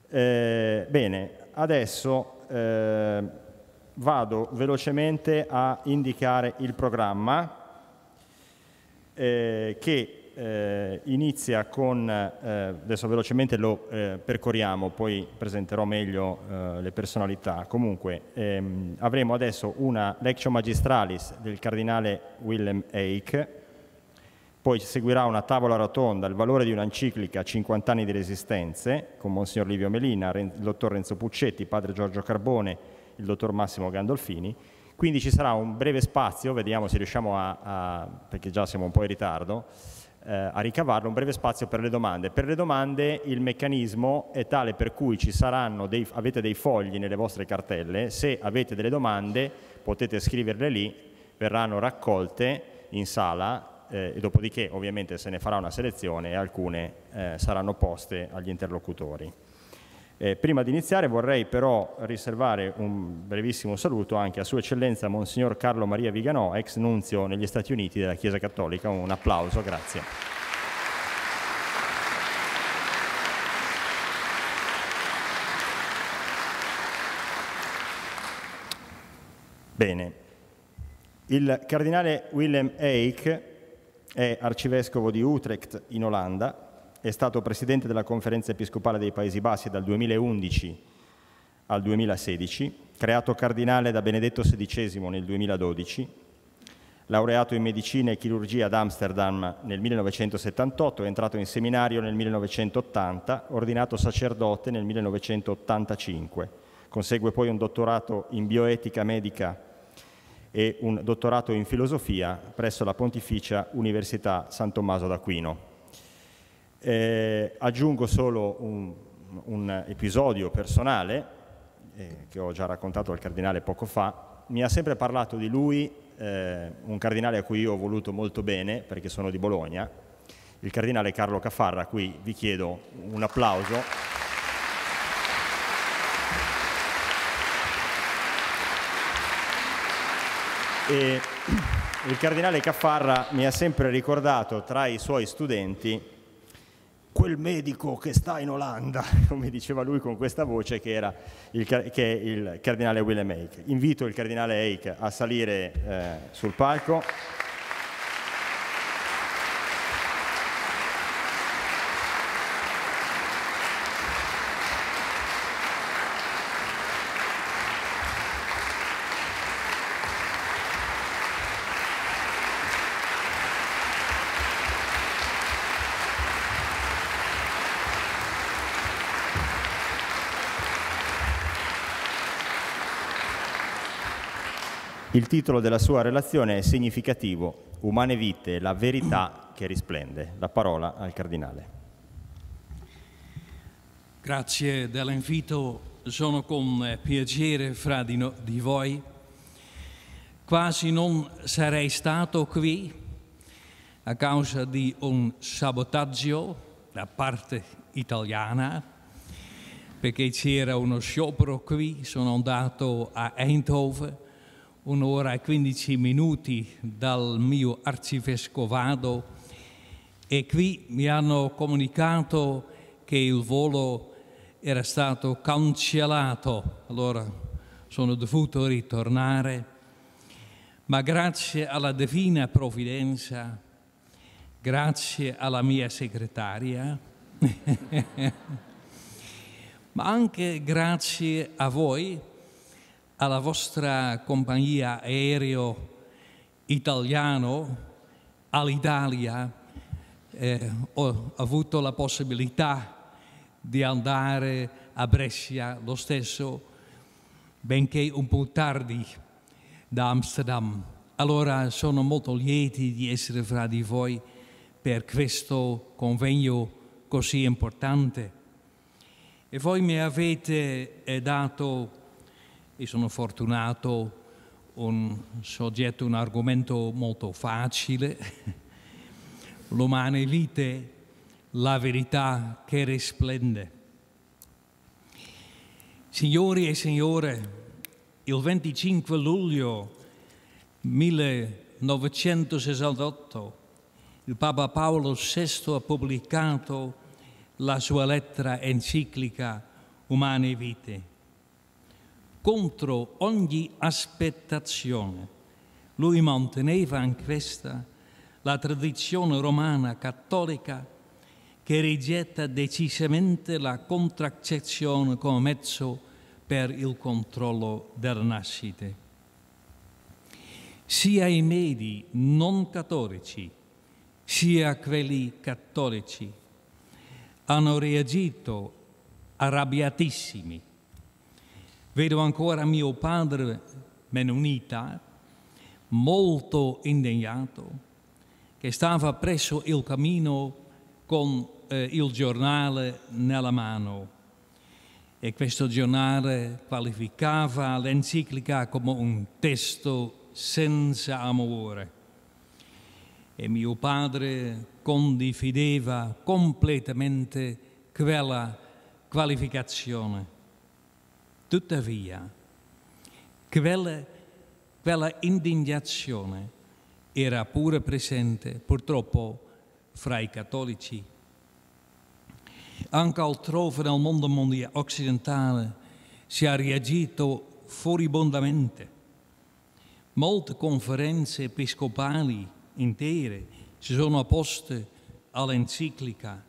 Bene, adesso vado velocemente a indicare il programma che inizia con, adesso velocemente lo percorriamo, poi presenterò meglio le personalità. Comunque avremo adesso una Lectio Magistralis del cardinale Willem Eyck, poi seguirà una tavola rotonda, il valore di un'enciclica, 50 anni di resistenze, con Monsignor Livio Melina, il dottor Renzo Puccetti, padre Giorgio Carbone, il dottor Massimo Gandolfini. Quindi ci sarà un breve spazio, vediamo se riusciamo perché già siamo un po' in ritardo, a ricavarlo, un breve spazio per le domande. Per le domande il meccanismo è tale per cui ci saranno avete dei fogli nelle vostre cartelle, se avete delle domande potete scriverle lì, verranno raccolte in sala e dopodiché ovviamente se ne farà una selezione e alcune saranno poste agli interlocutori. Prima di iniziare vorrei però riservare un brevissimo saluto anche a Sua Eccellenza Monsignor Carlo Maria Viganò, ex nunzio negli Stati Uniti della Chiesa Cattolica. Un applauso, grazie. Bene, il cardinale Willem Eyck è arcivescovo di Utrecht in Olanda. È stato presidente della Conferenza Episcopale dei Paesi Bassi dal 2011 al 2016, creato cardinale da Benedetto XVI nel 2012, laureato in medicina e chirurgia ad Amsterdam nel 1978, è entrato in seminario nel 1980, ordinato sacerdote nel 1985. Consegue poi un dottorato in bioetica medica e un dottorato in filosofia presso la Pontificia Università San Tommaso d'Aquino. Aggiungo solo un episodio personale che ho già raccontato al cardinale poco fa. Mi ha sempre parlato di lui un cardinale a cui io ho voluto molto bene perché sono di Bologna, il cardinale Carlo Caffarra, a cui vi chiedo un applauso. E il cardinale Caffarra mi ha sempre ricordato tra i suoi studenti quel medico che sta in Olanda, come diceva lui con questa voce, che è il cardinale Willem Eyck. Invito il cardinale Eyck a salire sul palco. Il titolo della sua relazione è significativo: Umane vite, la verità che risplende. La parola al cardinale. Grazie dell'invito, sono con piacere fra di voi. Quasi non sarei stato qui a causa di un sabotaggio da parte italiana, perché c'era uno sciopero qui, sono andato a Eindhoven, 1 ora e 15 minuti dal mio arcivescovado e qui mi hanno comunicato che il volo era stato cancellato, allora sono dovuto ritornare, ma grazie alla divina provvidenza, grazie alla mia segretaria, ma anche grazie a voi, alla vostra compagnia aereo italiano, all'Italia, ho avuto la possibilità di andare a Brescia lo stesso, benché un po' tardi da Amsterdam. Allora sono molto lieti di essere fra di voi per questo convegno così importante. E voi mi avete dato, e sono fortunato, un argomento molto facile, l'umane vite, la verità che risplende. Signori e signore, il 25 luglio 1968 il Papa Paolo VI ha pubblicato la sua lettera enciclica umane vite. Contro ogni aspettazione, lui manteneva in questa la tradizione romana cattolica che rigetta decisamente la contraccezione come mezzo per il controllo delle nascite. Sia i medi non cattolici, sia quelli cattolici hanno reagito arrabbiatissimi. Vedo ancora mio padre mennonita, molto indignato, che stava presso il cammino con il giornale nella mano. E questo giornale qualificava l'enciclica come un testo senza amore. E mio padre condivideva completamente quella qualificazione. Tuttavia, quella indignazione era pure presente, purtroppo, fra i cattolici. Anche altrove nel mondo occidentale si è reagito furibondamente. Molte conferenze episcopali intere si sono opposte all'enciclica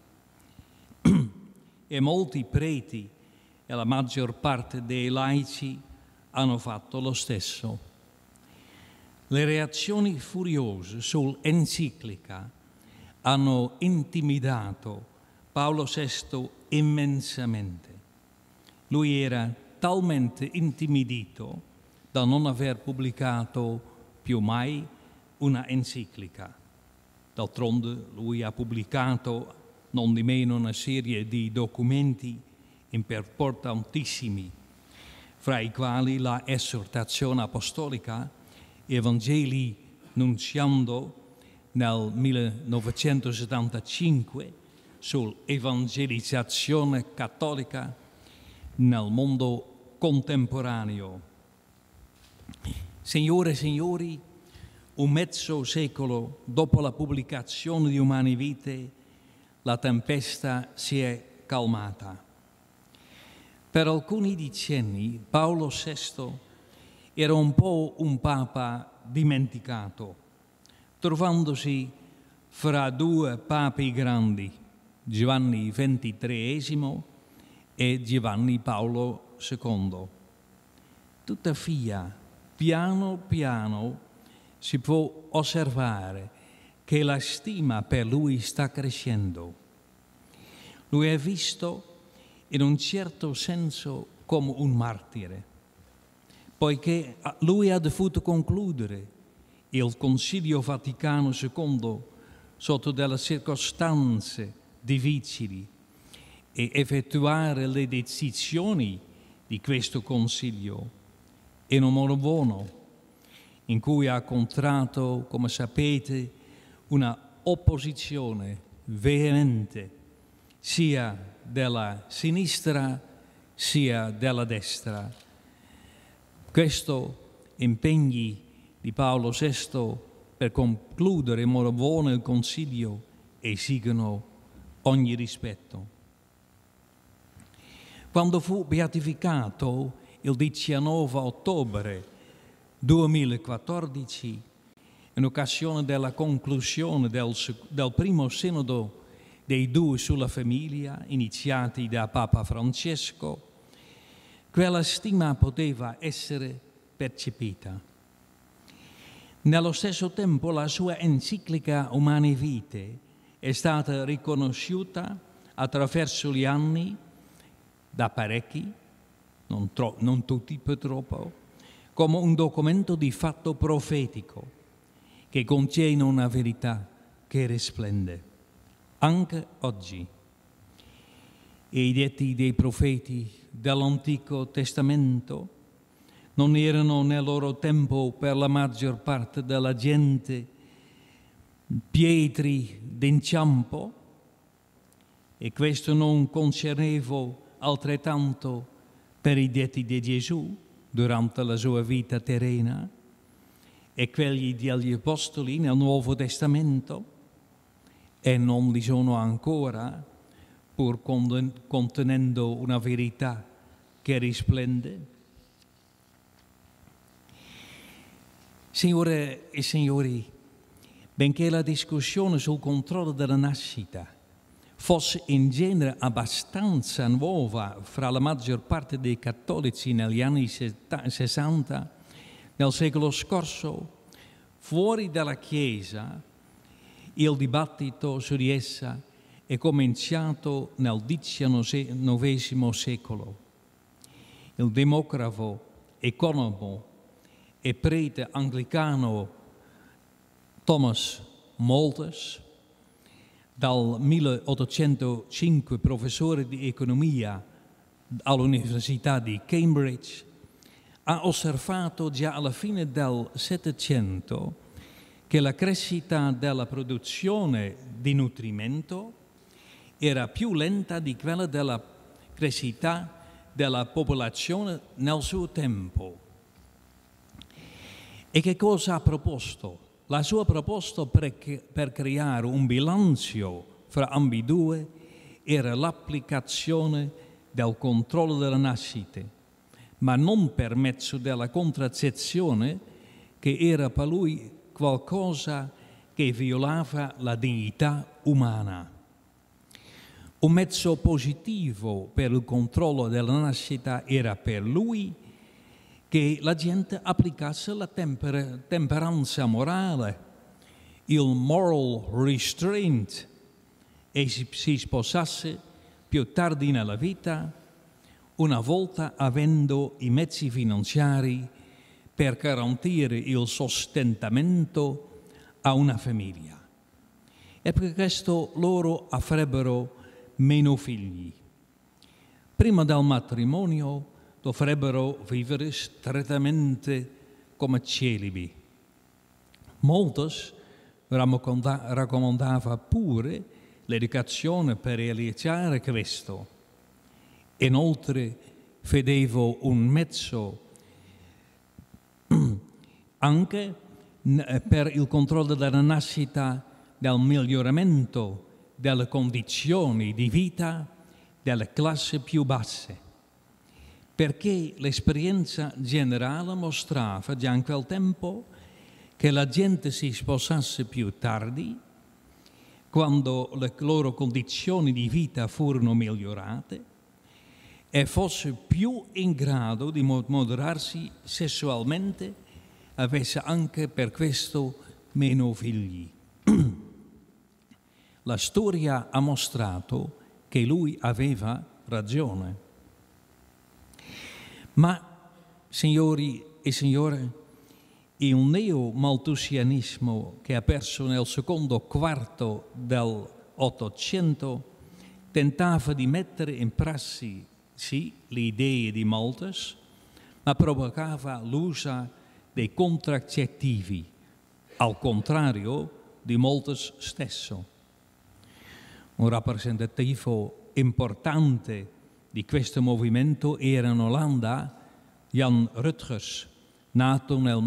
e molti preti e la maggior parte dei laici hanno fatto lo stesso. Le reazioni furiose sull'enciclica hanno intimidato Paolo VI immensamente. Lui era talmente intimidito da non aver pubblicato più mai una enciclica. D'altronde lui ha pubblicato non di meno una serie di documenti importantissimi, fra i quali la esortazione apostolica Evangelii Nunciando nel 1975 sull'evangelizzazione cattolica nel mondo contemporaneo. Signore e signori, un mezzo secolo dopo la pubblicazione di Umane Vite, la tempesta si è calmata. Per alcuni decenni Paolo VI era un po' un papa dimenticato, trovandosi fra due papi grandi, Giovanni XXIII e Giovanni Paolo II. Tuttavia, piano piano si può osservare che la stima per lui sta crescendo. Lui è visto in un certo senso come un martire, poiché lui ha dovuto concludere il Concilio Vaticano II sotto delle circostanze difficili e effettuare le decisioni di questo Concilio in un modo buono, in cui ha incontrato, come sapete, una opposizione veemente sia della sinistra sia della destra. Questo impegni di Paolo VI per concludere in modo buono il Consiglio esigono ogni rispetto. Quando fu beatificato il 19 ottobre 2014, in occasione della conclusione del primo sinodo dei due sulla famiglia, iniziati da Papa Francesco, quella stima poteva essere percepita. Nello stesso tempo la sua enciclica Humanae Vitae è stata riconosciuta attraverso gli anni da parecchi, non tutti purtroppo, come un documento di fatto profetico che contiene una verità che risplende. Anche oggi i detti dei profeti dell'Antico Testamento non erano nel loro tempo per la maggior parte della gente pietre d'inciampo, e questo non concerneva altrettanto per i detti di Gesù durante la sua vita terrena e quelli degli Apostoli nel Nuovo Testamento, e non li sono ancora, pur contenendo una verità che risplende. Signore e signori, benché la discussione sul controllo della nascita fosse in genere abbastanza nuova fra la maggior parte dei cattolici negli anni 60 del secolo scorso, fuori dalla Chiesa il dibattito su di essa è cominciato nel XIX secolo. Il demografo, economo e prete anglicano Thomas Malthus, dal 1805 professore di economia all'Università di Cambridge, ha osservato già alla fine del Settecento che la crescita della produzione di nutrimento era più lenta di quella della crescita della popolazione nel suo tempo. E che cosa ha proposto? La sua proposta per creare un bilancio fra ambedue era l'applicazione del controllo delle nascite, ma non per mezzo della contraccezione, che era per lui qualcosa che violava la dignità umana. Un mezzo positivo per il controllo della nascita era per lui che la gente applicasse la temperanza morale, il moral restraint, e si sposasse più tardi nella vita, una volta avendo i mezzi finanziari per garantire il sostentamento a una famiglia. E per questo loro avrebbero meno figli. Prima del matrimonio dovrebbero vivere strettamente come celibi. Malthus raccomandava pure l'educazione per realizzare questo. Inoltre vedevo un mezzo anche per il controllo della nascita, del miglioramento delle condizioni di vita delle classi più basse, perché l'esperienza generale mostrava già in quel tempo che la gente si sposasse più tardi, quando le loro condizioni di vita furono migliorate, e fosse più in grado di moderarsi sessualmente, avesse anche per questo meno figli. La storia ha mostrato che lui aveva ragione. Ma, signori e signore, il neo-malthusianismo che ha perso nel secondo quarto dell'Ottocento tentava di mettere in pratica sì le idee di Malthus, ma provocava l'uso dei contraccettivi, al contrario di Malthus stesso. Un rappresentativo importante di questo movimento era in Olanda Jan Rutgers, nato nel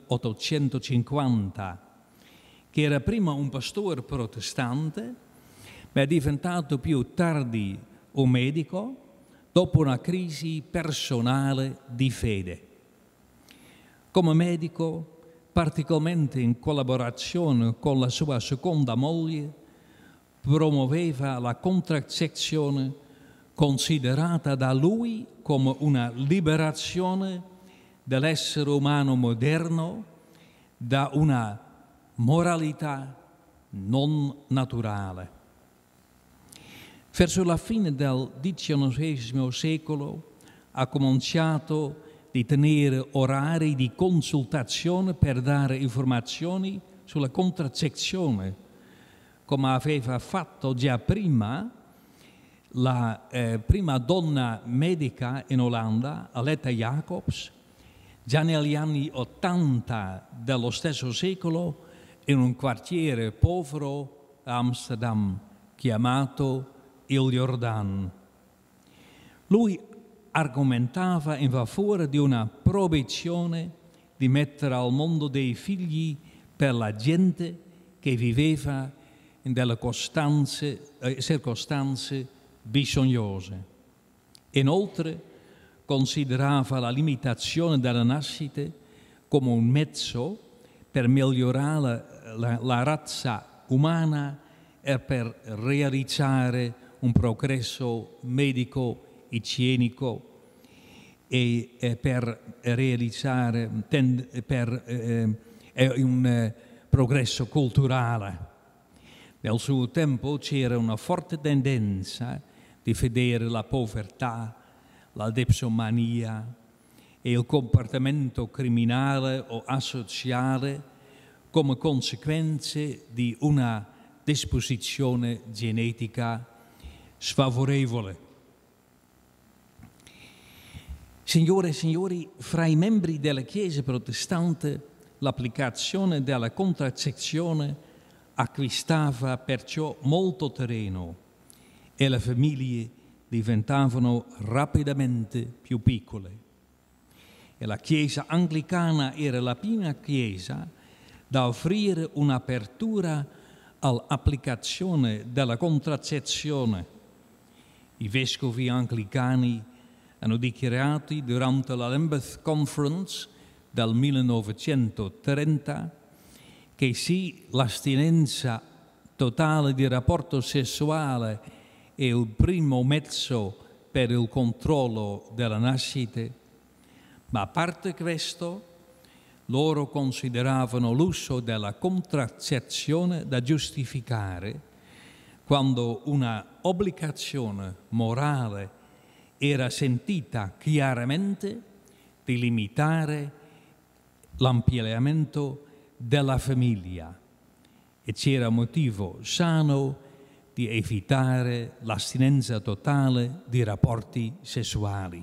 1850, che era prima un pastore protestante, ma è diventato più tardi un medico dopo una crisi personale di fede. Come medico, particolarmente in collaborazione con la sua seconda moglie, promuoveva la contraccezione considerata da lui come una liberazione dell'essere umano moderno da una moralità non naturale. Verso la fine del XIX secolo ha cominciato di tenere orari di consultazione per dare informazioni sulla contraccezione, come aveva fatto già prima la prima donna medica in Olanda, Aletta Jacobs, già negli anni 80 dello stesso secolo, in un quartiere povero a Amsterdam chiamato il Jordaan. Lui argomentava in favore di una proibizione di mettere al mondo dei figli per la gente che viveva in delle circostanze bisognose. Inoltre considerava la limitazione delle nascite come un mezzo per migliorare la razza umana e per realizzare un progresso medico-igienico e per realizzare un progresso culturale. Nel suo tempo c'era una forte tendenza di vedere la povertà, la dipsomania e il comportamento criminale o asociale come conseguenze di una disposizione genetica sfavorevole. Signore e signori, fra i membri della Chiesa protestante l'applicazione della contraccezione acquistava perciò molto terreno e le famiglie diventavano rapidamente più piccole. E la Chiesa anglicana era la prima Chiesa da offrire un'apertura all'applicazione della contraccezione. I vescovi anglicani hanno dichiarato durante la Lambeth Conference del 1930 che sì, l'astinenza totale di rapporto sessuale è il primo mezzo per il controllo della nascita, ma a parte questo, loro consideravano l'uso della contraccezione da giustificare quando una obbligazione morale era sentita chiaramente di limitare l'ampliamento della famiglia e c'era motivo sano di evitare l'astinenza totale di rapporti sessuali.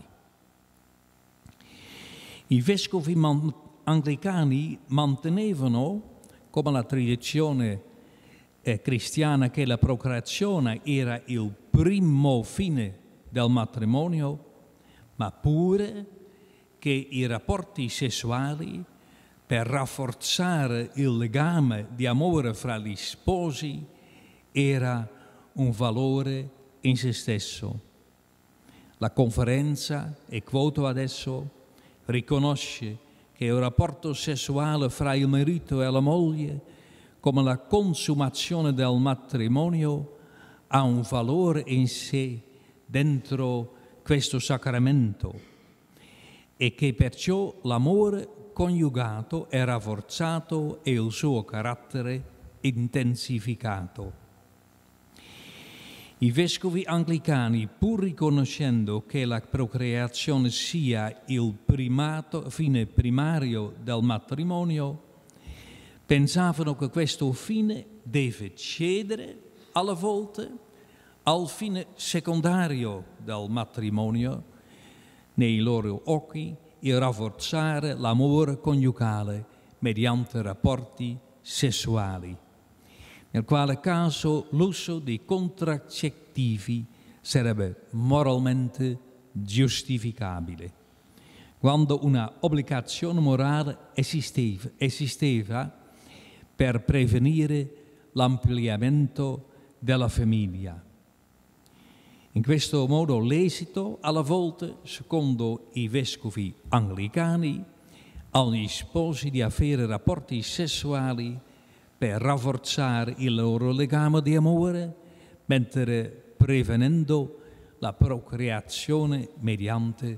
I vescovi anglicani mantenevano, come la tradizione cristiana, che la procreazione era il primo fine del matrimonio, ma pure che i rapporti sessuali, per rafforzare il legame di amore fra gli sposi, era un valore in se stesso. La conferenza, e quoto adesso, riconosce che il rapporto sessuale fra il marito e la moglie, come la consumazione del matrimonio, ha un valore in sé dentro questo sacramento e che perciò l'amore coniugato è rafforzato e il suo carattere intensificato. I vescovi anglicani, pur riconoscendo che la procreazione sia il fine primario del matrimonio, pensavano che questo fine deve cedere alle volte al fine secondario del matrimonio, nei loro occhi il rafforzare l'amore coniugale mediante rapporti sessuali, nel quale caso l'uso di contraccettivi sarebbe moralmente giustificabile, quando una obbligazione morale esisteva per prevenire l'ampliamento della famiglia. In questo modo l'esito, alla volta, secondo i vescovi anglicani, agli sposi di avere rapporti sessuali per rafforzare il loro legame di amore, mentre prevenendo la procreazione mediante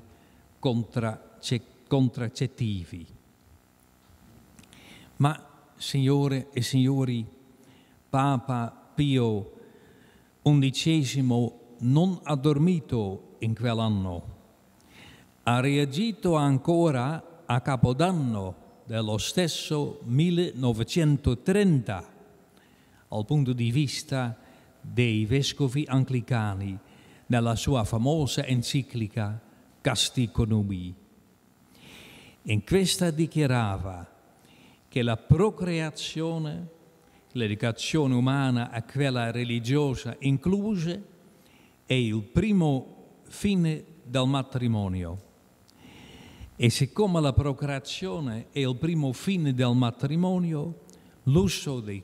contraccettivi. Ma, signore e signori, Papa Pio XI non ha dormito in quell'anno. Ha reagito ancora a Capodanno dello stesso 1930, dal punto di vista dei vescovi anglicani, nella sua famosa enciclica Castico Numi. In questa dichiarava che la procreazione, l'educazione umana e quella religiosa incluse, è il primo fine del matrimonio. E siccome la procreazione è il primo fine del matrimonio, l'uso dei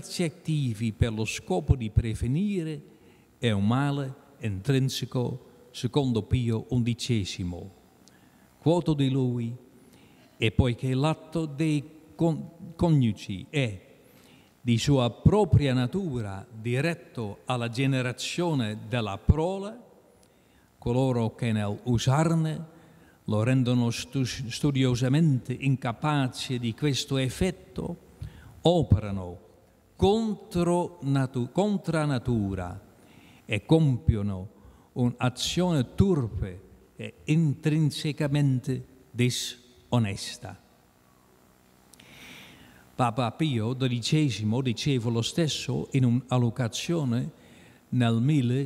contraccettivi per lo scopo di prevenire è un male intrinseco secondo Pio XI. Quoto di lui: e poiché l'atto dei coniugi è di sua propria natura diretto alla generazione della prole, coloro che nel usarne lo rendono studiosamente incapace di questo effetto, operano contra natura e compiono un'azione turpe e intrinsecamente disonesta. Papa Pio XII diceva lo stesso in un'allocazione nel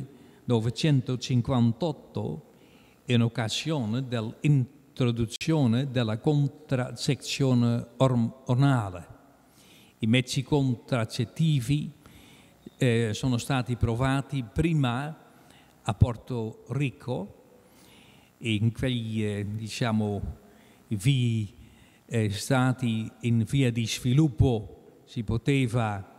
1958 in occasione dell'introduzione della contraccezione ormonale. I mezzi contraccettivi sono stati provati prima a Porto Rico, in quegli stati in via di sviluppo si poteva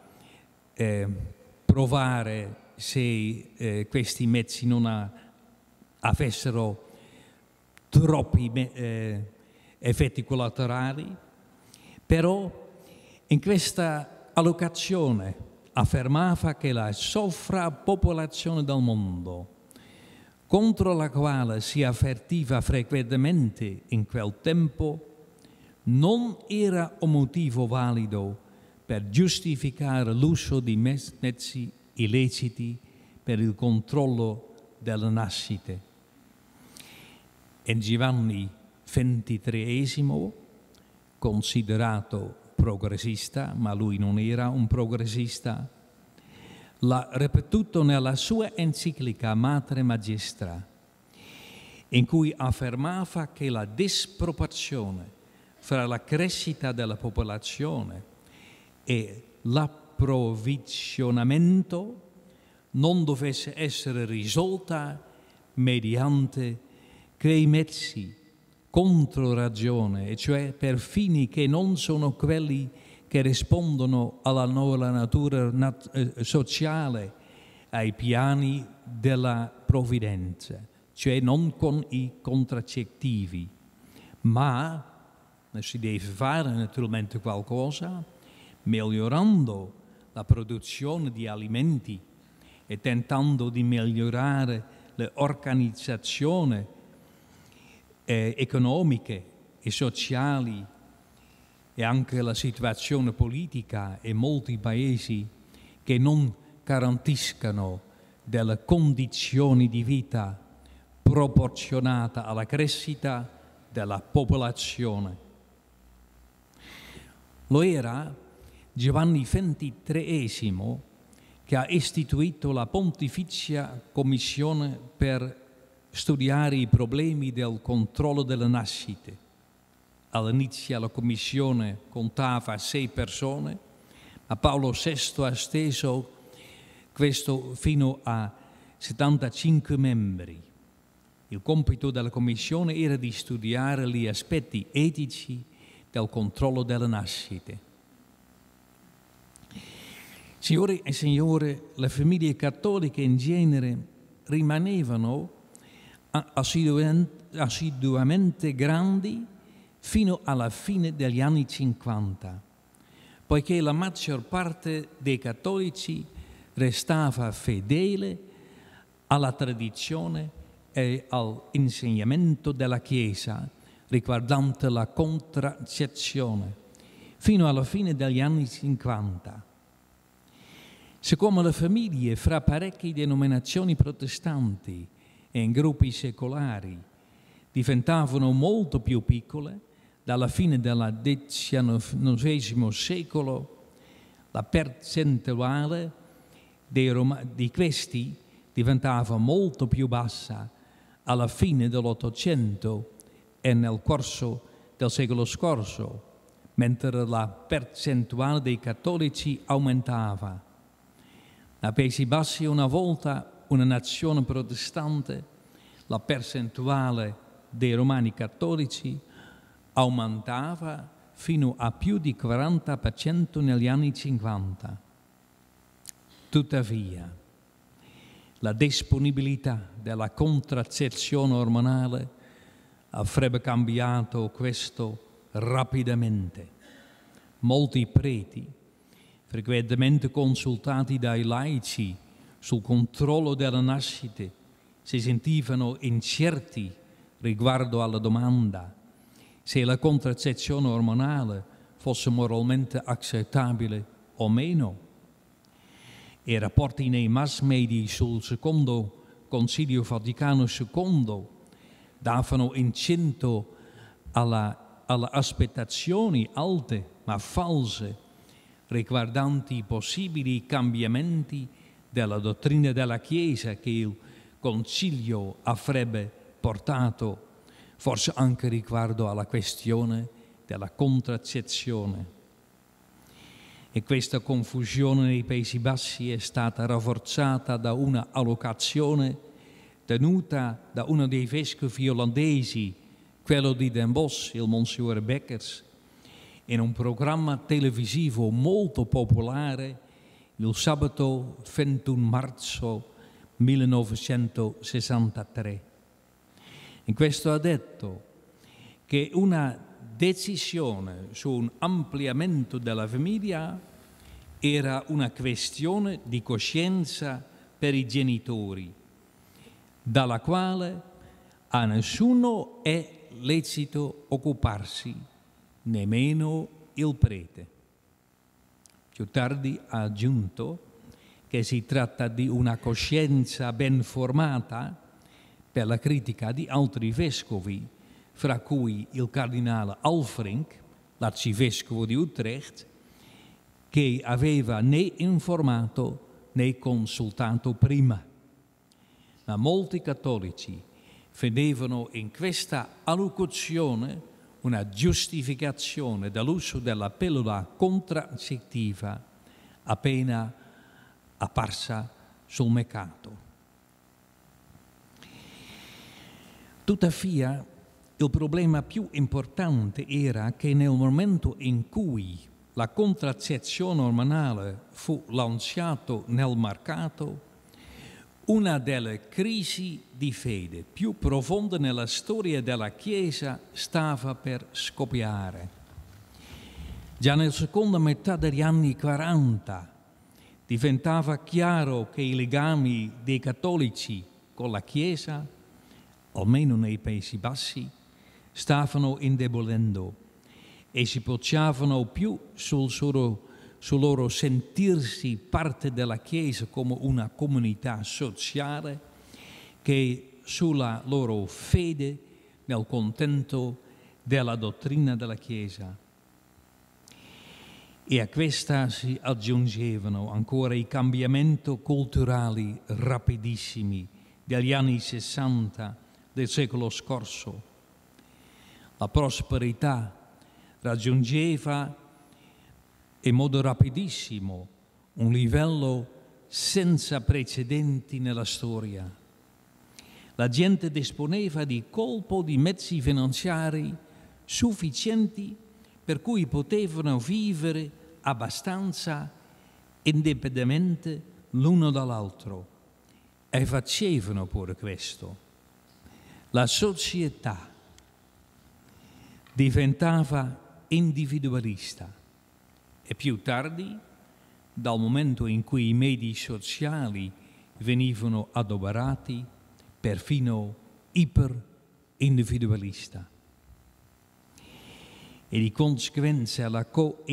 provare se questi mezzi non avessero troppi effetti collaterali, però in questa allocazione affermava che la sovrappopolazione del mondo, contro la quale si avvertiva frequentemente in quel tempo, non era un motivo valido per giustificare l'uso di mezzi illeciti per il controllo delle nascite. E Giovanni XXIII, considerato progressista, ma lui non era un progressista, l'ha ripetuto nella sua enciclica Mater Magistra, in cui affermava che la disproporzione fra la crescita della popolazione e l'approvvigionamento non dovesse essere risolta mediante quei mezzi contro ragione, e cioè per fini che non sono quelli che rispondono alla nuova natura sociale, ai piani della provvidenza, cioè non con i contraccettivi, ma si deve fare naturalmente qualcosa migliorando la produzione di alimenti e tentando di migliorare l'organizzazione economiche e sociali e anche la situazione politica in molti paesi che non garantiscano delle condizioni di vita proporzionate alla crescita della popolazione. Lo era Giovanni XXIII che ha istituito la Pontificia Commissione per studiare i problemi del controllo delle nascite. All'inizio la commissione contava 6 persone, ma Paolo VI ha esteso questo fino a 75 membri. Il compito della commissione era di studiare gli aspetti etici del controllo delle nascite. Signori e signore, le famiglie cattoliche in genere rimanevano assiduamente grandi fino alla fine degli anni 50, poiché la maggior parte dei cattolici restava fedele alla tradizione e all'insegnamento della Chiesa riguardante la contraccezione, fino alla fine degli anni 50. Siccome le famiglie fra parecchie denominazioni protestanti e in gruppi secolari diventavano molto più piccole, dalla fine del XIX secolo la percentuale di questi diventava molto più bassa alla fine dell'Ottocento e nel corso del secolo scorso, mentre la percentuale dei cattolici aumentava. Nei Paesi Bassi, una volta una nazione protestante, la percentuale dei romani cattolici aumentava fino a più di 40% negli anni 50. Tuttavia, la disponibilità della contraccezione ormonale avrebbe cambiato questo rapidamente. Molti preti, frequentemente consultati dai laici sul controllo delle nascite, si sentivano incerti riguardo alla domanda se la contraccezione ormonale fosse moralmente accettabile o meno. I rapporti nei mass media sul secondo Concilio Vaticano II davano incento alle aspettazioni alte ma false riguardanti i possibili cambiamenti della dottrina della Chiesa che il Concilio avrebbe portato, forse anche riguardo alla questione della contraccezione. E questa confusione nei Paesi Bassi è stata rafforzata da una allocazione tenuta da uno dei vescovi olandesi, quello di Den Bosch, il Monsignore Beckers, in un programma televisivo molto popolare il sabato 21 marzo 1963. In questo ha detto che una decisione su un ampliamento della famiglia era una questione di coscienza per i genitori, dalla quale a nessuno è lecito occuparsi, nemmeno il prete. Più tardi ha aggiunto che si tratta di una coscienza ben formata per la critica di altri vescovi, fra cui il cardinale Alfrink, l'arcivescovo di Utrecht, che aveva né informato né consultato prima. Ma molti cattolici vedevano in questa allocuzione una giustificazione dell'uso della pillola contraccettiva appena apparsa sul mercato. Tuttavia, il problema più importante era che nel momento in cui la contraccezione ormonale fu lanciata nel mercato, una delle crisi di fede più profonde nella storia della Chiesa stava per scoppiare. Già nella seconda metà degli anni 40 diventava chiaro che i legami dei cattolici con la Chiesa, almeno nei Paesi Bassi, stavano indebolendo e si poggiavano più sul loro sentirsi parte della Chiesa come una comunità sociale che sulla loro fede nel contento della dottrina della Chiesa. E a questa si aggiungevano ancora i cambiamenti culturali rapidissimi degli anni 60 del secolo scorso. La prosperità raggiungeva in modo rapidissimo un livello senza precedenti nella storia. La gente disponeva di colpo di mezzi finanziari sufficienti per cui potevano vivere abbastanza indipendentemente l'uno dall'altro e facevano pure questo. La società diventava individualista e più tardi, dal momento in cui i medi sociali venivano adoperati, perfino iperindividualista. E di conseguenza la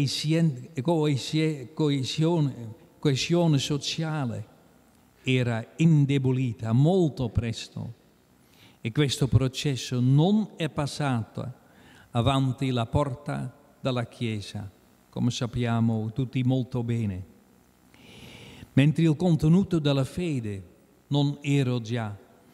coesione sociale era indebolita molto presto e questo processo non è passato avanti la porta della Chiesa, come sappiamo tutti molto bene. Mentre il contenuto della fede non era già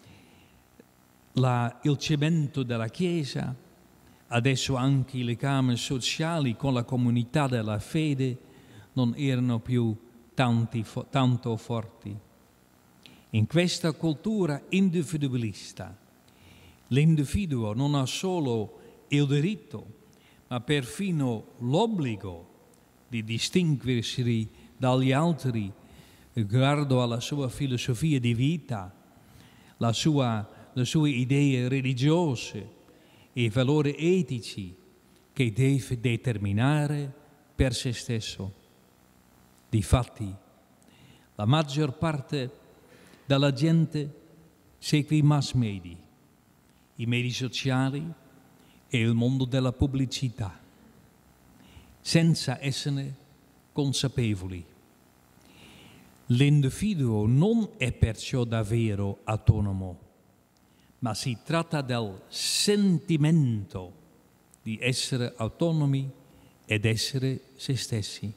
il cemento della Chiesa, adesso anche i legami sociali con la comunità della fede non erano più tanto forti. In questa cultura individualista, l'individuo non ha solo il diritto, ma perfino l'obbligo di distinguersi dagli altri riguardo alla sua filosofia di vita, le sue idee religiose e i valori etici che deve determinare per se stesso. Difatti, la maggior parte della gente segue i mass media, i media sociali e il mondo della pubblicità, senza esserne consapevoli. L'individuo non è perciò davvero autonomo, ma si tratta del sentimento di essere autonomi ed essere se stessi.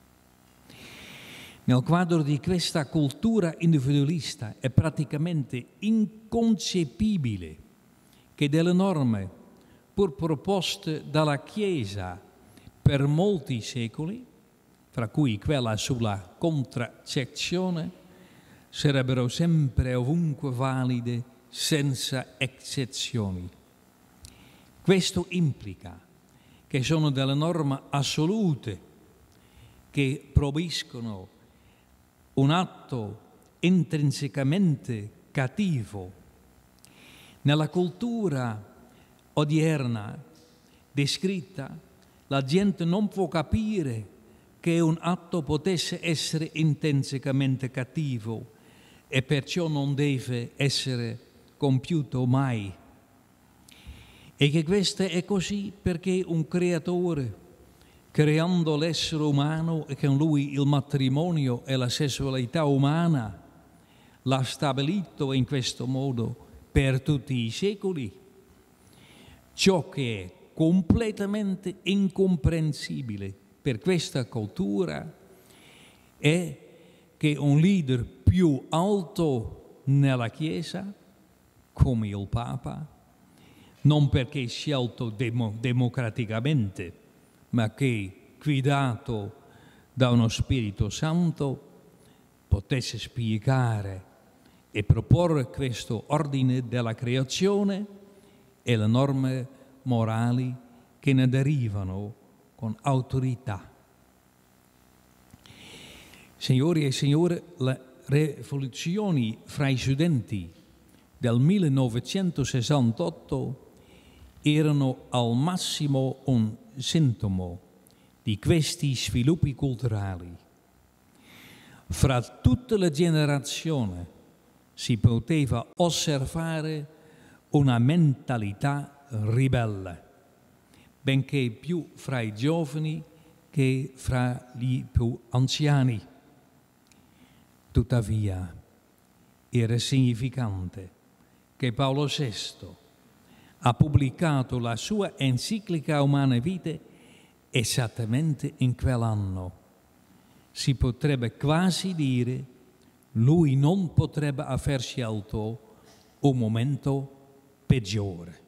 Nel quadro di questa cultura individualista è praticamente inconcepibile che delle norme, pur proposte dalla Chiesa per molti secoli, fra cui quella sulla contraccezione, sarebbero sempre ovunque valide senza eccezioni. Questo implica che sono delle norme assolute che proibiscono un atto intrinsecamente cattivo. Nella cultura odierna descritta, la gente non può capire che un atto potesse essere intrinsecamente cattivo e perciò non deve essere compiuto mai. E che questo è così perché un creatore, creando l'essere umano e con lui il matrimonio e la sessualità umana, l'ha stabilito in questo modo per tutti i secoli. Ciò che è completamente incomprensibile per questa cultura è che un leader più alto nella Chiesa, come il Papa, non perché scelto democraticamente, ma che, guidato da uno Spirito Santo, potesse spiegare e proporre questo ordine della creazione e le norme morali che ne derivano con autorità. Signori e signore, le rivoluzioni fra i studenti del 1968 erano al massimo un sintomo di questi sviluppi culturali. Fra tutte le generazioni si poteva osservare una mentalità ribelle, benché più fra i giovani che fra gli più anziani. Tuttavia, era significante che Paolo VI ha pubblicato la sua enciclica Humanae Vitae esattamente in quell'anno. Si potrebbe quasi dire lui non potrebbe aver scelto un momento peggiore.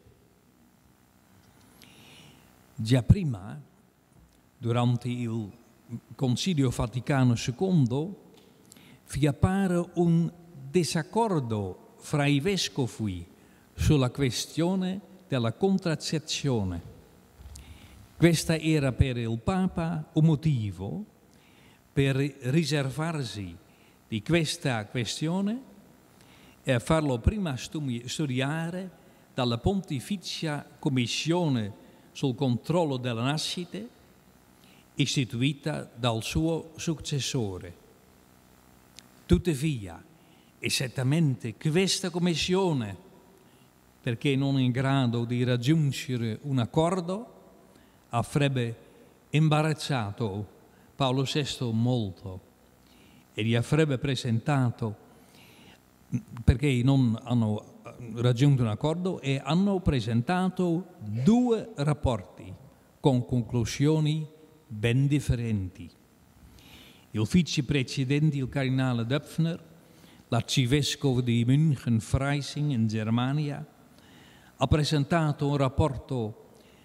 Già prima, durante il Concilio Vaticano II, vi appare un disaccordo fra i vescovi sulla questione della contraccezione. Questa era per il Papa un motivo per riservarsi di questa questione e farlo prima studiare dalla Pontificia Commissione sul controllo delle nascite, istituita dal suo successore. Tuttavia, esattamente questa commissione, perché non in grado di raggiungere un accordo, avrebbe imbarazzato Paolo VI molto e gli avrebbe presentato, perché non hanno raggiunto un accordo, e hanno presentato 2 rapporti con conclusioni ben differenti. Il vicepresidente, il cardinale Döpfner, l'arcivescovo di München-Freising in Germania, ha presentato un rapporto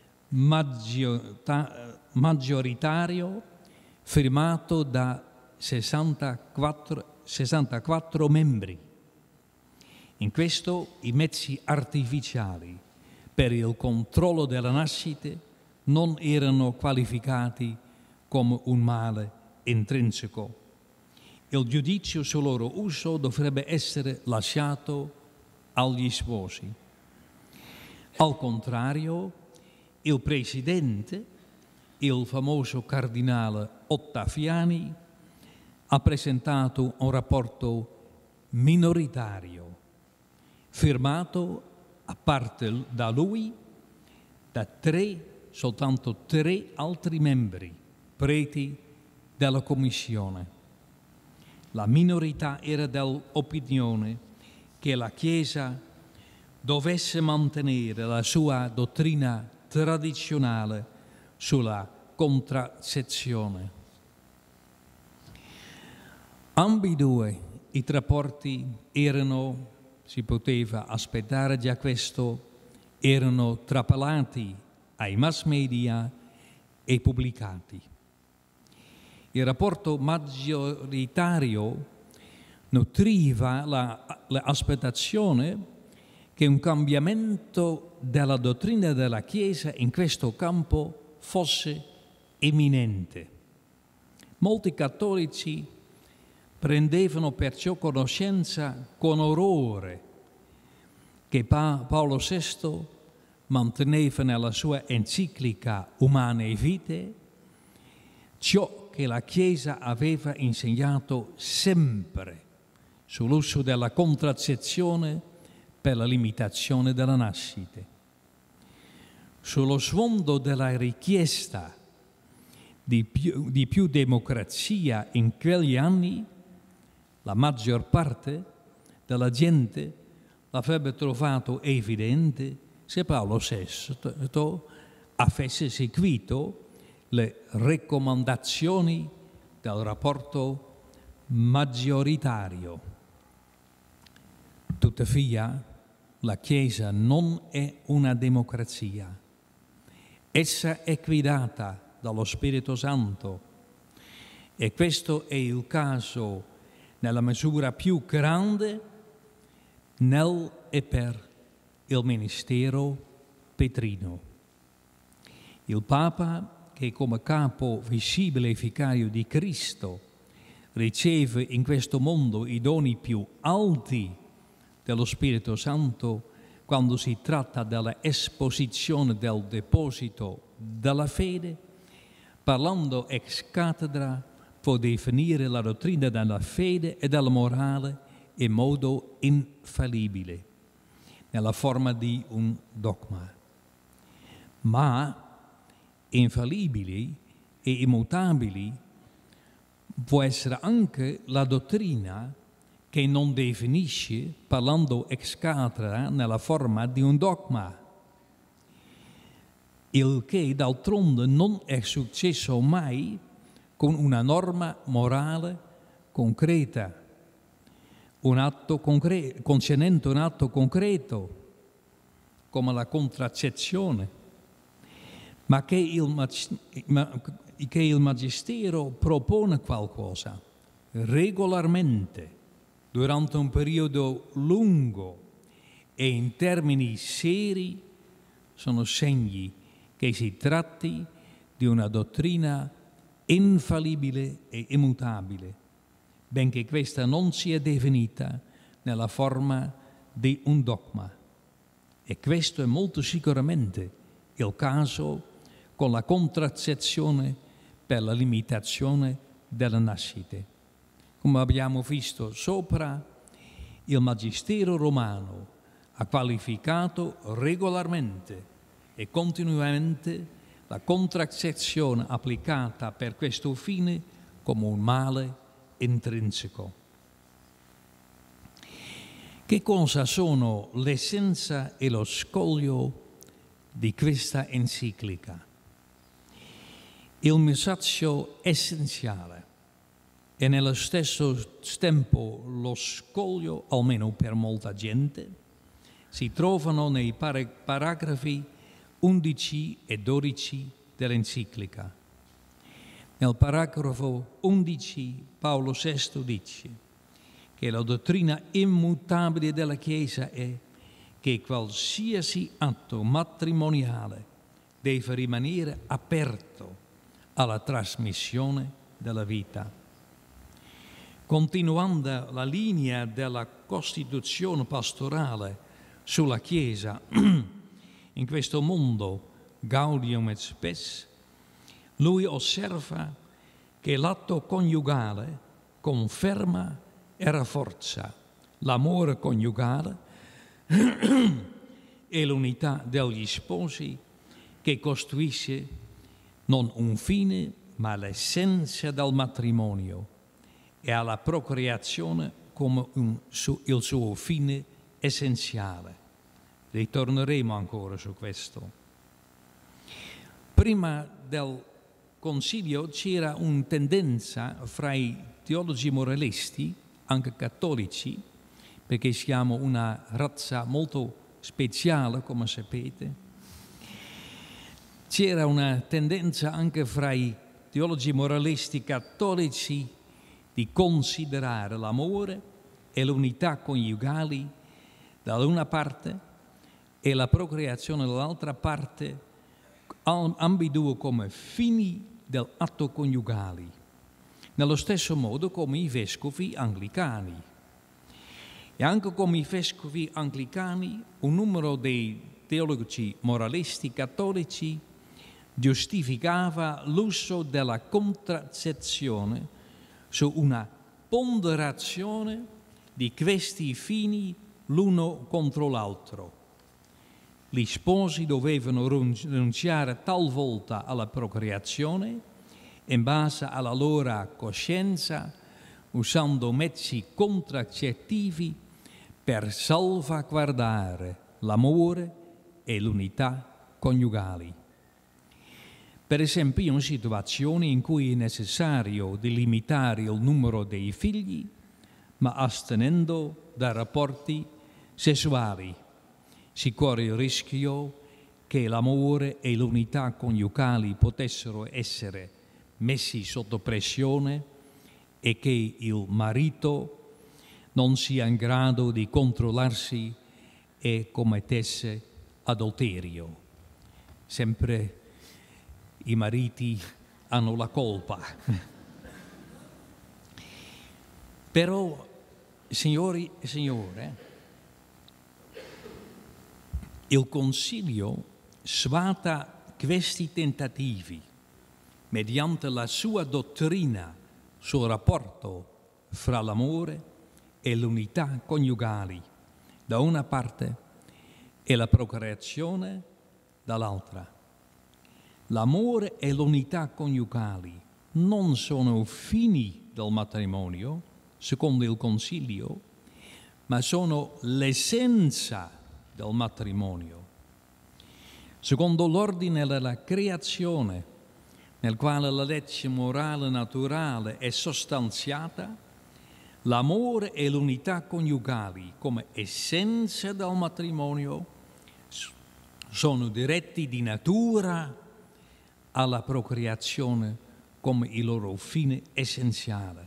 maggioritario firmato da 64 membri. In questo i mezzi artificiali per il controllo delle nascite non erano qualificati come un male intrinseco. Il giudizio sul loro uso dovrebbe essere lasciato agli sposi. Al contrario, il presidente, il famoso cardinale Ottaviani, ha presentato un rapporto minoritario, firmato a parte da lui, da soltanto 3 altri membri, preti della commissione. La minorità era dell'opinione che la Chiesa dovesse mantenere la sua dottrina tradizionale sulla contraccezione. Ambedue i rapporti erano, si poteva aspettare già questo, erano trapelati ai mass media e pubblicati. Il rapporto maggioritario nutriva l'aspettazione che un cambiamento della dottrina della Chiesa in questo campo fosse imminente. Molti cattolici prendevano perciò conoscenza con orrore che Paolo VI manteneva nella sua enciclica Humanae Vitae ciò che la Chiesa aveva insegnato sempre sull'uso della contraccezione per la limitazione della nascita. Sullo sfondo della richiesta di più democrazia in quegli anni, la maggior parte della gente l'avrebbe trovato evidente se Paolo VI avesse seguito le raccomandazioni del rapporto maggioritario. Tuttavia, la Chiesa non è una democrazia. Essa è guidata dallo Spirito Santo e questo è il caso nella misura più grande nel e per il ministero petrino. Il Papa, che come capo visibile e vicario di Cristo riceve in questo mondo i doni più alti dello Spirito Santo quando si tratta della esposizione del deposito della fede, parlando ex cattedra, può definire la dottrina della fede e della morale in modo infallibile, nella forma di un dogma. Ma infallibili e immutabili può essere anche la dottrina che non definisce, parlando ex cattedra, nella forma di un dogma, il che d'altronde non è successo mai con una norma morale concreta, concernente un atto concreto, come la contraccezione, ma che il Magistero propone qualcosa regolarmente durante un periodo lungo e in termini seri, sono segni che si tratti di una dottrina infallibile e immutabile, benché questa non sia definita nella forma di un dogma. E questo è molto sicuramente il caso con la contraccezione per la limitazione della nascita. Come abbiamo visto sopra, il Magistero romano ha qualificato regolarmente e continuamente la contraccezione applicata per questo fine come un male intrinseco. Che cosa sono l'essenza e lo scoglio di questa enciclica? Il messaggio essenziale e nello stesso tempo lo scoglio, almeno per molta gente, si trovano nei paragrafi 11 e 12 dell'enciclica. Nel paragrafo 11 Paolo VI dice che la dottrina immutabile della Chiesa è che qualsiasi atto matrimoniale deve rimanere aperto alla trasmissione della vita. continuando la linea della Costituzione pastorale sulla Chiesa in questo mondo gaudium et spes, lui osserva che l'atto coniugale conferma e rafforza l'amore coniugale e l'unità degli sposi, che costituisce non un fine ma l'essenza del matrimonio, e alla procreazione come il suo fine essenziale. Ritorneremo ancora su questo. Prima del Concilio c'era una tendenza fra i teologi moralisti, anche cattolici, perché siamo una razza molto speciale, come sapete. C'era una tendenza anche fra i teologi moralisti cattolici di considerare l'amore e l'unità coniugali da una parte e la procreazione dall'altra parte, ambedue come fini dell'atto coniugale, nello stesso modo come i vescovi anglicani. E anche come i vescovi anglicani, un numero dei teologi moralisti cattolici giustificava l'uso della contraccezione su una ponderazione di questi fini l'uno contro l'altro. Gli sposi dovevano rinunciare talvolta alla procreazione in base alla loro coscienza, usando mezzi contraccettivi per salvaguardare l'amore e l'unità coniugali. Per esempio, in situazioni in cui è necessario delimitare il numero dei figli, ma astenendo da rapporti sessuali, si corre il rischio che l'amore e l'unità coniugali potessero essere messi sotto pressione e che il marito non sia in grado di controllarsi e commettesse adulterio. Sempre i mariti hanno la colpa. Però, signori e signore, il Concilio svuota questi tentativi mediante la sua dottrina sul rapporto fra l'amore e l'unità coniugali da una parte e la procreazione dall'altra. L'amore e l'unità coniugali non sono fini del matrimonio, secondo il Concilio, ma sono l'essenza del matrimonio. Secondo l'ordine della creazione, nel quale la legge morale naturale è sostanziata, l'amore e l'unità coniugali come essenza del matrimonio sono diretti di natura alla procreazione come il loro fine essenziale.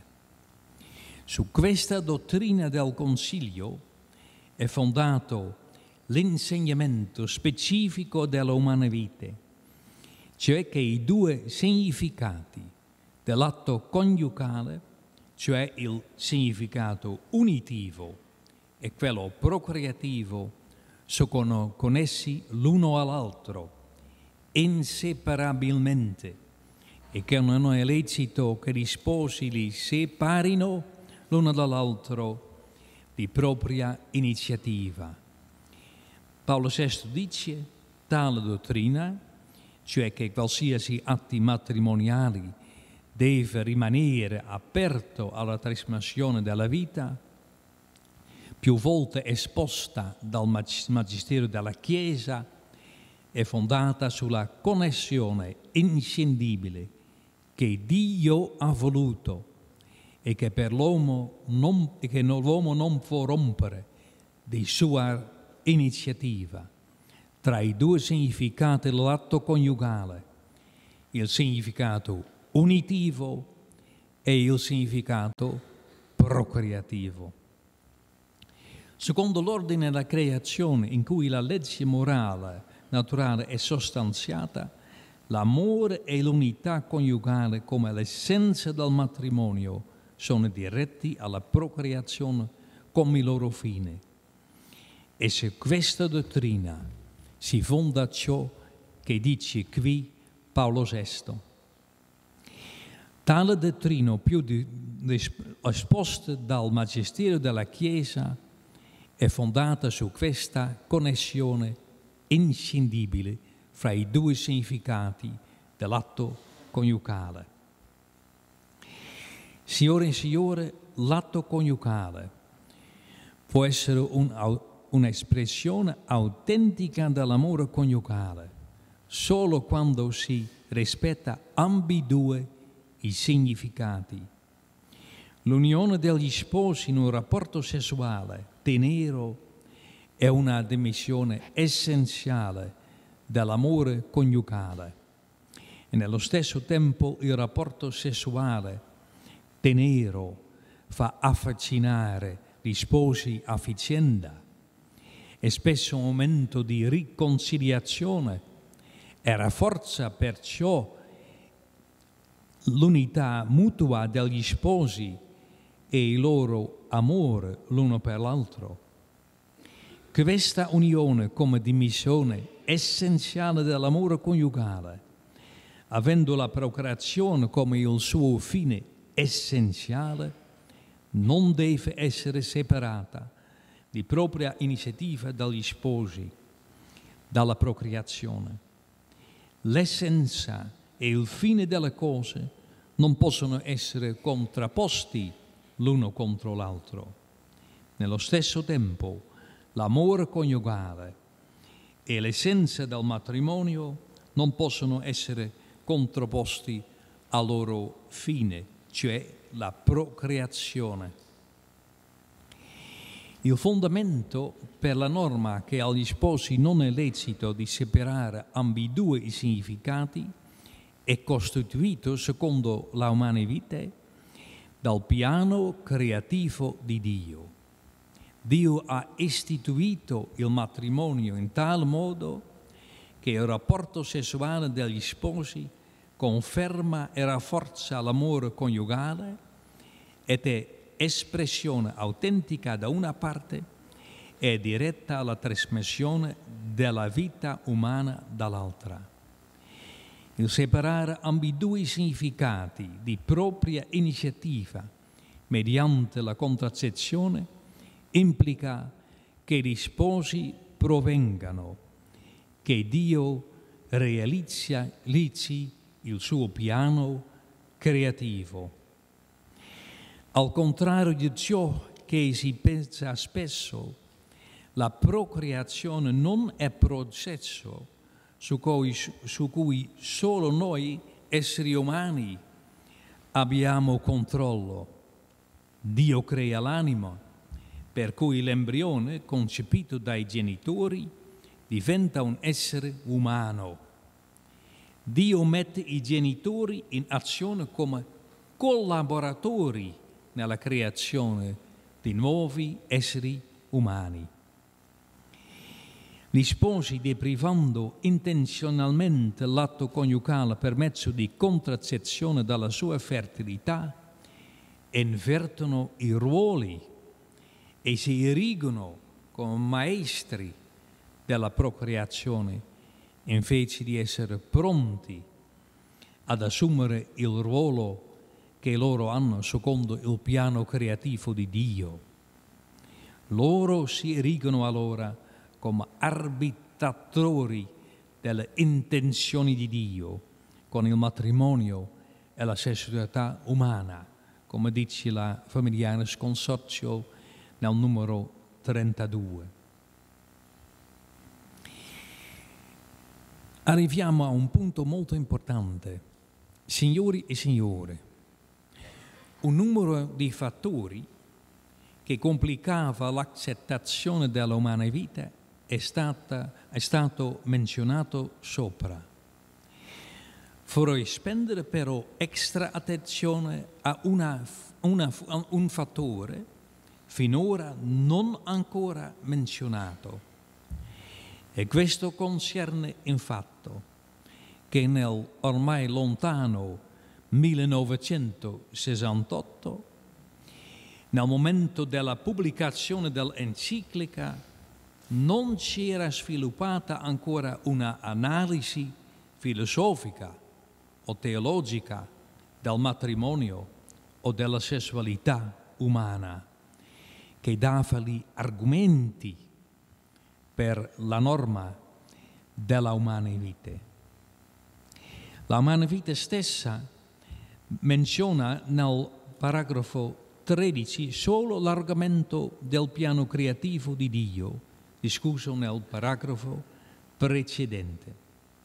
Su questa dottrina del Concilio è fondato l'insegnamento specifico della umana vita, cioè che i due significati dell'atto coniugale, cioè il significato unitivo e quello procreativo, sono connessi l'uno all'altro inseparabilmente e che non è lecito che gli sposi li separino l'uno dall'altro di propria iniziativa. Paolo VI dice: tale dottrina, cioè che qualsiasi atti matrimoniali deve rimanere aperto alla trasmissione della vita, più volte esposta dal Magistero della Chiesa, è fondata sulla connessione inscindibile che Dio ha voluto e che per l'uomo non può rompere di sua iniziativa, tra i due significati dell'atto coniugale, il significato unitivo e il significato procreativo. Secondo l'ordine della creazione, in cui la legge morale naturale è sostanziata, l'amore e l'unità coniugale come l'essenza del matrimonio sono diretti alla procreazione come loro fine. E su questa dottrina si fonda ciò che dice qui Paolo VI. Tale dottrina, più esposta dal Magistero della Chiesa, è fondata su questa connessione inscindibile fra i due significati dell'atto coniugale. Signore e signore, l'atto coniugale può essere un'espressione autentica dell'amore coniugale solo quando si rispetta ambedue i significati. L'unione degli sposi in un rapporto sessuale tenero è una dimensione essenziale dell'amore coniugale e nello stesso tempo il rapporto sessuale tenero fa affascinare gli sposi a vicenda. È spesso un momento di riconciliazione e rafforza perciò l'unità mutua degli sposi e il loro amore l'uno per l'altro. Questa unione come dimensione essenziale dell'amore coniugale, avendo la procreazione come il suo fine essenziale, non deve essere separata di propria iniziativa dagli sposi dalla procreazione. L'essenza e il fine delle cose non possono essere contrapposti l'uno contro l'altro. Nello stesso tempo, l'amore coniugale e l'essenza del matrimonio non possono essere contrapposti al loro fine, cioè la procreazione. Il fondamento per la norma che agli sposi non è lecito di separare ambedue i significati è costituito, secondo la umana vita, dal piano creativo di Dio. Dio ha istituito il matrimonio in tal modo che il rapporto sessuale degli sposi conferma e rafforza l'amore coniugale ed è espressione autentica da una parte e diretta alla trasmissione della vita umana dall'altra. Il separare ambedue i significati di propria iniziativa mediante la contraccezione implica che gli sposi provengano, che Dio realizzi il suo piano creativo. Al contrario di ciò che si pensa spesso, la procreazione non è processo su cui solo noi esseri umani abbiamo controllo. Dio crea l'anima, per cui l'embrione concepito dai genitori diventa un essere umano. Dio mette i genitori in azione come collaboratori nella creazione di nuovi esseri umani. Gli sposi, deprivando intenzionalmente l'atto coniugale per mezzo di contraccezione dalla sua fertilità, invertono i ruoli e si erigono come maestri della procreazione, invece di essere pronti ad assumere il ruolo che loro hanno secondo il piano creativo di Dio. Loro si erigono allora come arbitratori delle intenzioni di Dio con il matrimonio e la sessualità umana, come dice la Familiaris Consortio nel numero 32. Arriviamo a un punto molto importante. Signori e signore, un numero di fattori che complicava l'accettazione dell'umana vita è stato menzionato sopra. Vorrei spendere però extra attenzione a un fattore finora non ancora menzionato. E questo concerne il fatto che nel ormai lontano 1968 nel momento della pubblicazione dell'enciclica non si era sviluppata ancora una analisi filosofica o teologica del matrimonio o della sessualità umana, che dava gli argomenti per la norma della umana vita. La umana vita stessa menziona nel paragrafo 13 solo l'argomento del piano creativo di Dio, discusso nel paragrafo precedente.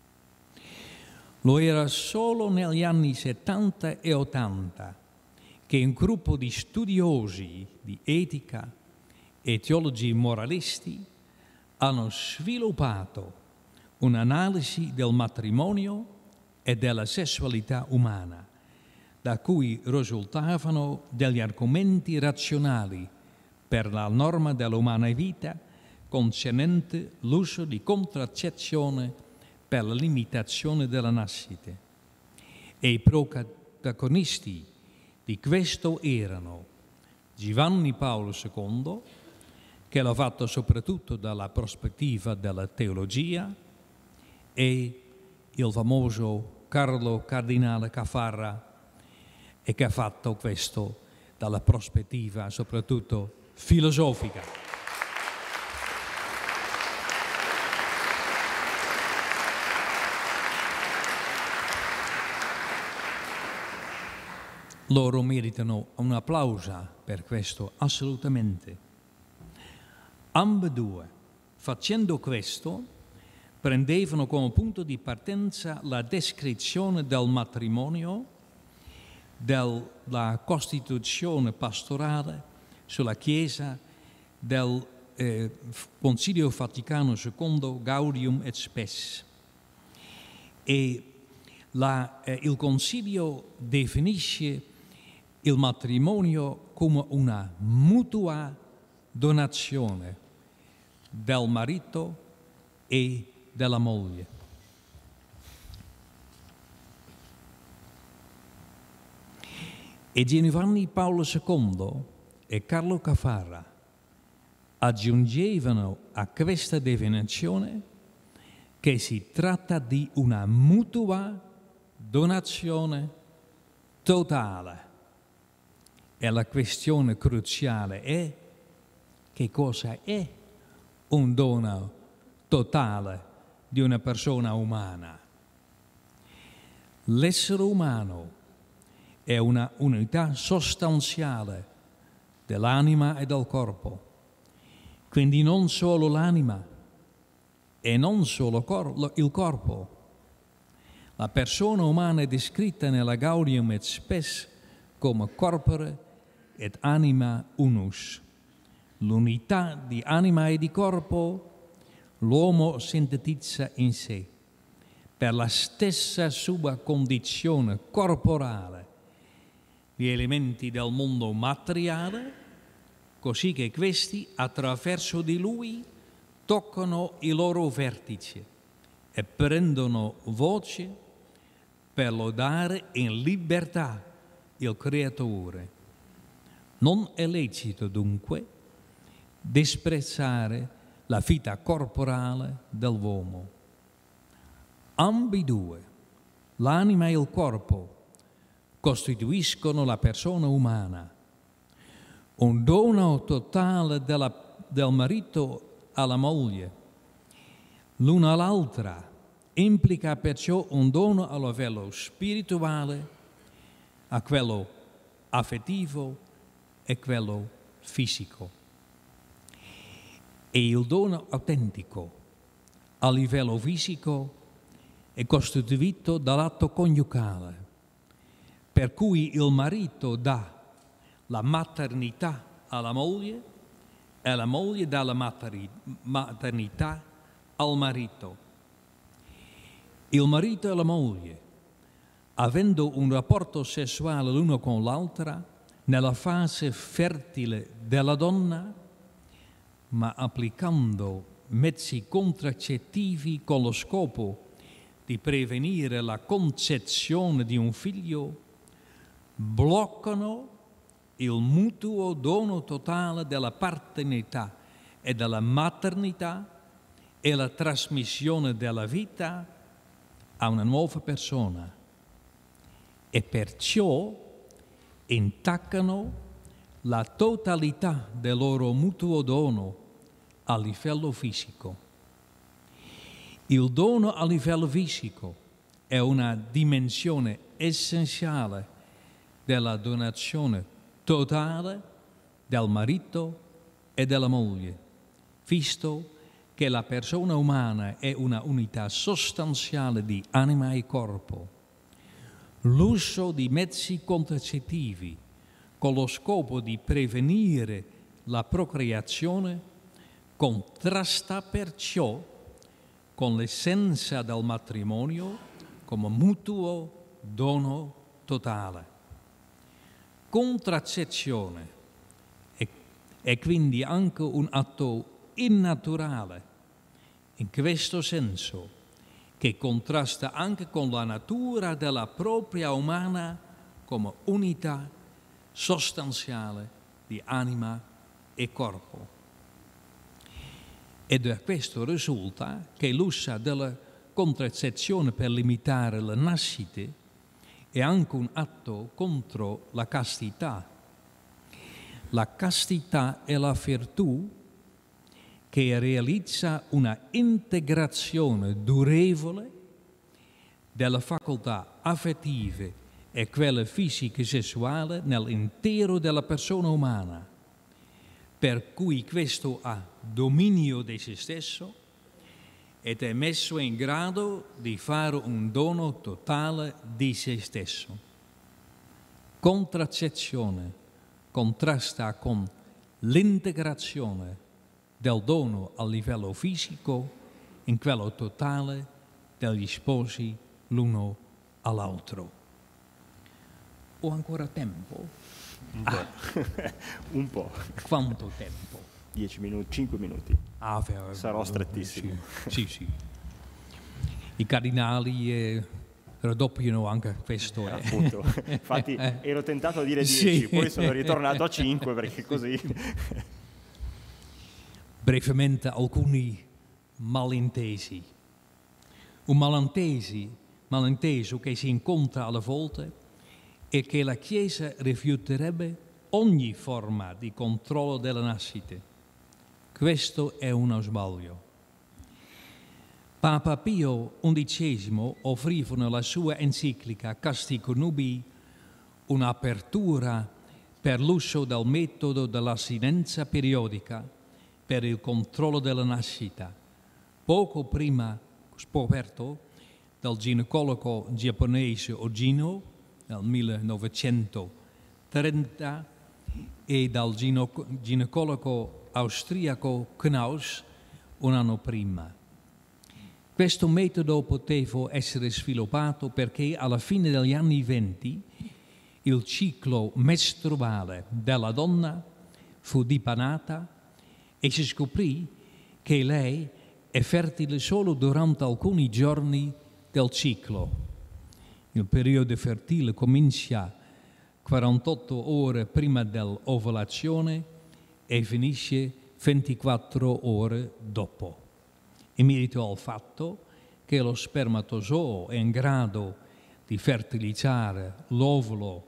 Lo era solo negli anni 70 e 80 che un gruppo di studiosi di etica e teologi moralisti hanno sviluppato un'analisi del matrimonio e della sessualità umana, da cui risultavano degli argomenti razionali per la norma dell'umana vita concernente l'uso di contraccezione per la limitazione della nascita. E i protagonisti di questo erano Giovanni Paolo II, che l'ha fatto soprattutto dalla prospettiva della teologia, e il famoso Carlo Cardinale Caffarra, e che ha fatto questo dalla prospettiva soprattutto filosofica. Loro meritano un applauso per questo, assolutamente. Ambedue, facendo questo, prendevano come punto di partenza la descrizione del matrimonio, della Costituzione pastorale sulla Chiesa, del Concilio Vaticano II, Gaudium et Spes. E il Concilio definisce il matrimonio come una mutua donazione del marito e della moglie. E Giovanni Paolo II e Carlo Caffarra aggiungevano a questa definizione che si tratta di una mutua donazione totale. E la questione cruciale è: che cosa è un dono totale di una persona umana? L'essere umano è una unità sostanziale dell'anima e del corpo, quindi non solo l'anima e non solo il corpo. La persona umana è descritta nella Gaudium et Spes come corpore et anima unus. L'unità di anima e di corpo l'uomo sintetizza in sé, per la stessa sua condizione corporale, gli elementi del mondo materiale, così che questi, attraverso di lui, toccano il loro vertice e prendono voce per lodare in libertà il Creatore. Non è lecito dunque disprezzare la vita corporale dell'uomo. Ambidue, l'anima e il corpo, costituiscono la persona umana. Un dono totale del marito alla moglie, l'una all'altra, implica perciò un dono a livello spirituale, a quello affettivo e quello fisico. E il dono autentico a livello fisico è costituito dall'atto coniugale, per cui il marito dà la maternità alla moglie e la moglie dà la maternità al marito. Il marito e la moglie, avendo un rapporto sessuale l'uno con l'altra, nella fase fertile della donna, ma applicando mezzi contraccettivi con lo scopo di prevenire la concezione di un figlio, bloccano il mutuo dono totale della paternità e della maternità e la trasmissione della vita a una nuova persona e perciò intaccano la totalità del loro mutuo dono a livello fisico. Il dono a livello fisico è una dimensione essenziale della donazione totale del marito e della moglie, visto che la persona umana è una unità sostanziale di anima e corpo. L'uso di mezzi contraccettivi con lo scopo di prevenire la procreazione contrasta perciò con l'essenza del matrimonio come mutuo dono totale. Contraccezione è quindi anche un atto innaturale, in questo senso, che contrasta anche con la natura della propria umana come unità sostanziale di anima e corpo. E da questo risulta che l'uso della contraccezione per limitare le nascite è anche un atto contro la castità. La castità è la virtù che realizza una integrazione durevole delle facoltà affettive e quelle fisiche e sessuali nell'intero della persona umana, per cui questo ha dominio di se stesso ed è messo in grado di fare un dono totale di se stesso. Contraccezione contrasta con l'integrazione del dono a livello fisico in quello totale degli sposi l'uno all'altro. Ho ancora tempo? Un po'. Un po'. Quanto tempo? 10 minuti, 5 minuti. Sarò strettissimo. Sì. I cardinali raddoppiano anche questo. Appunto. Infatti ero tentato a dire 10, sì. Poi sono ritornato a 5 perché così... Brevemente alcuni malintesi. Un malinteso che si incontra alle volte è che la Chiesa rifiuterebbe ogni forma di controllo delle nascite. Questo è uno sbaglio. Papa Pio XI offrì nella sua enciclica Casti Connubii un'apertura per l'uso del metodo dell'assinenza periodica per il controllo della nascita, poco prima scoperto dal ginecologo giapponese Ogino nel 1930 e dal ginecologo austriaco Knaus un anno prima. Questo metodo poteva essere sviluppato perché alla fine degli anni 20 il ciclo mestruale della donna fu dipanata e si scoprì che lei è fertile solo durante alcuni giorni del ciclo. Il periodo fertile comincia 48 ore prima dell'ovulazione e finisce 24 ore dopo, in merito al fatto che lo spermatozoo è in grado di fertilizzare l'ovulo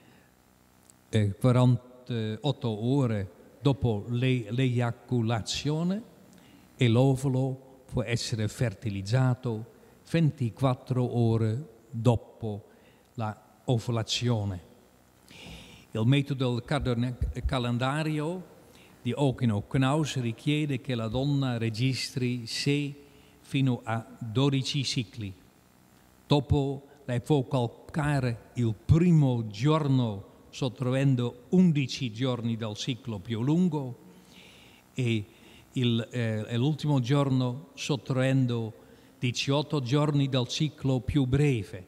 48 ore dopo l'eiaculazione e l'ovulo può essere fertilizzato 24 ore dopo la ovulazione. Il metodo del calendario di Ogino Knaus richiede che la donna registri 6 fino a 12 cicli. Dopo lei può calcare il primo giorno sottraendo 11 giorni del ciclo più lungo e l'ultimo giorno sottraendo 18 giorni del ciclo più breve.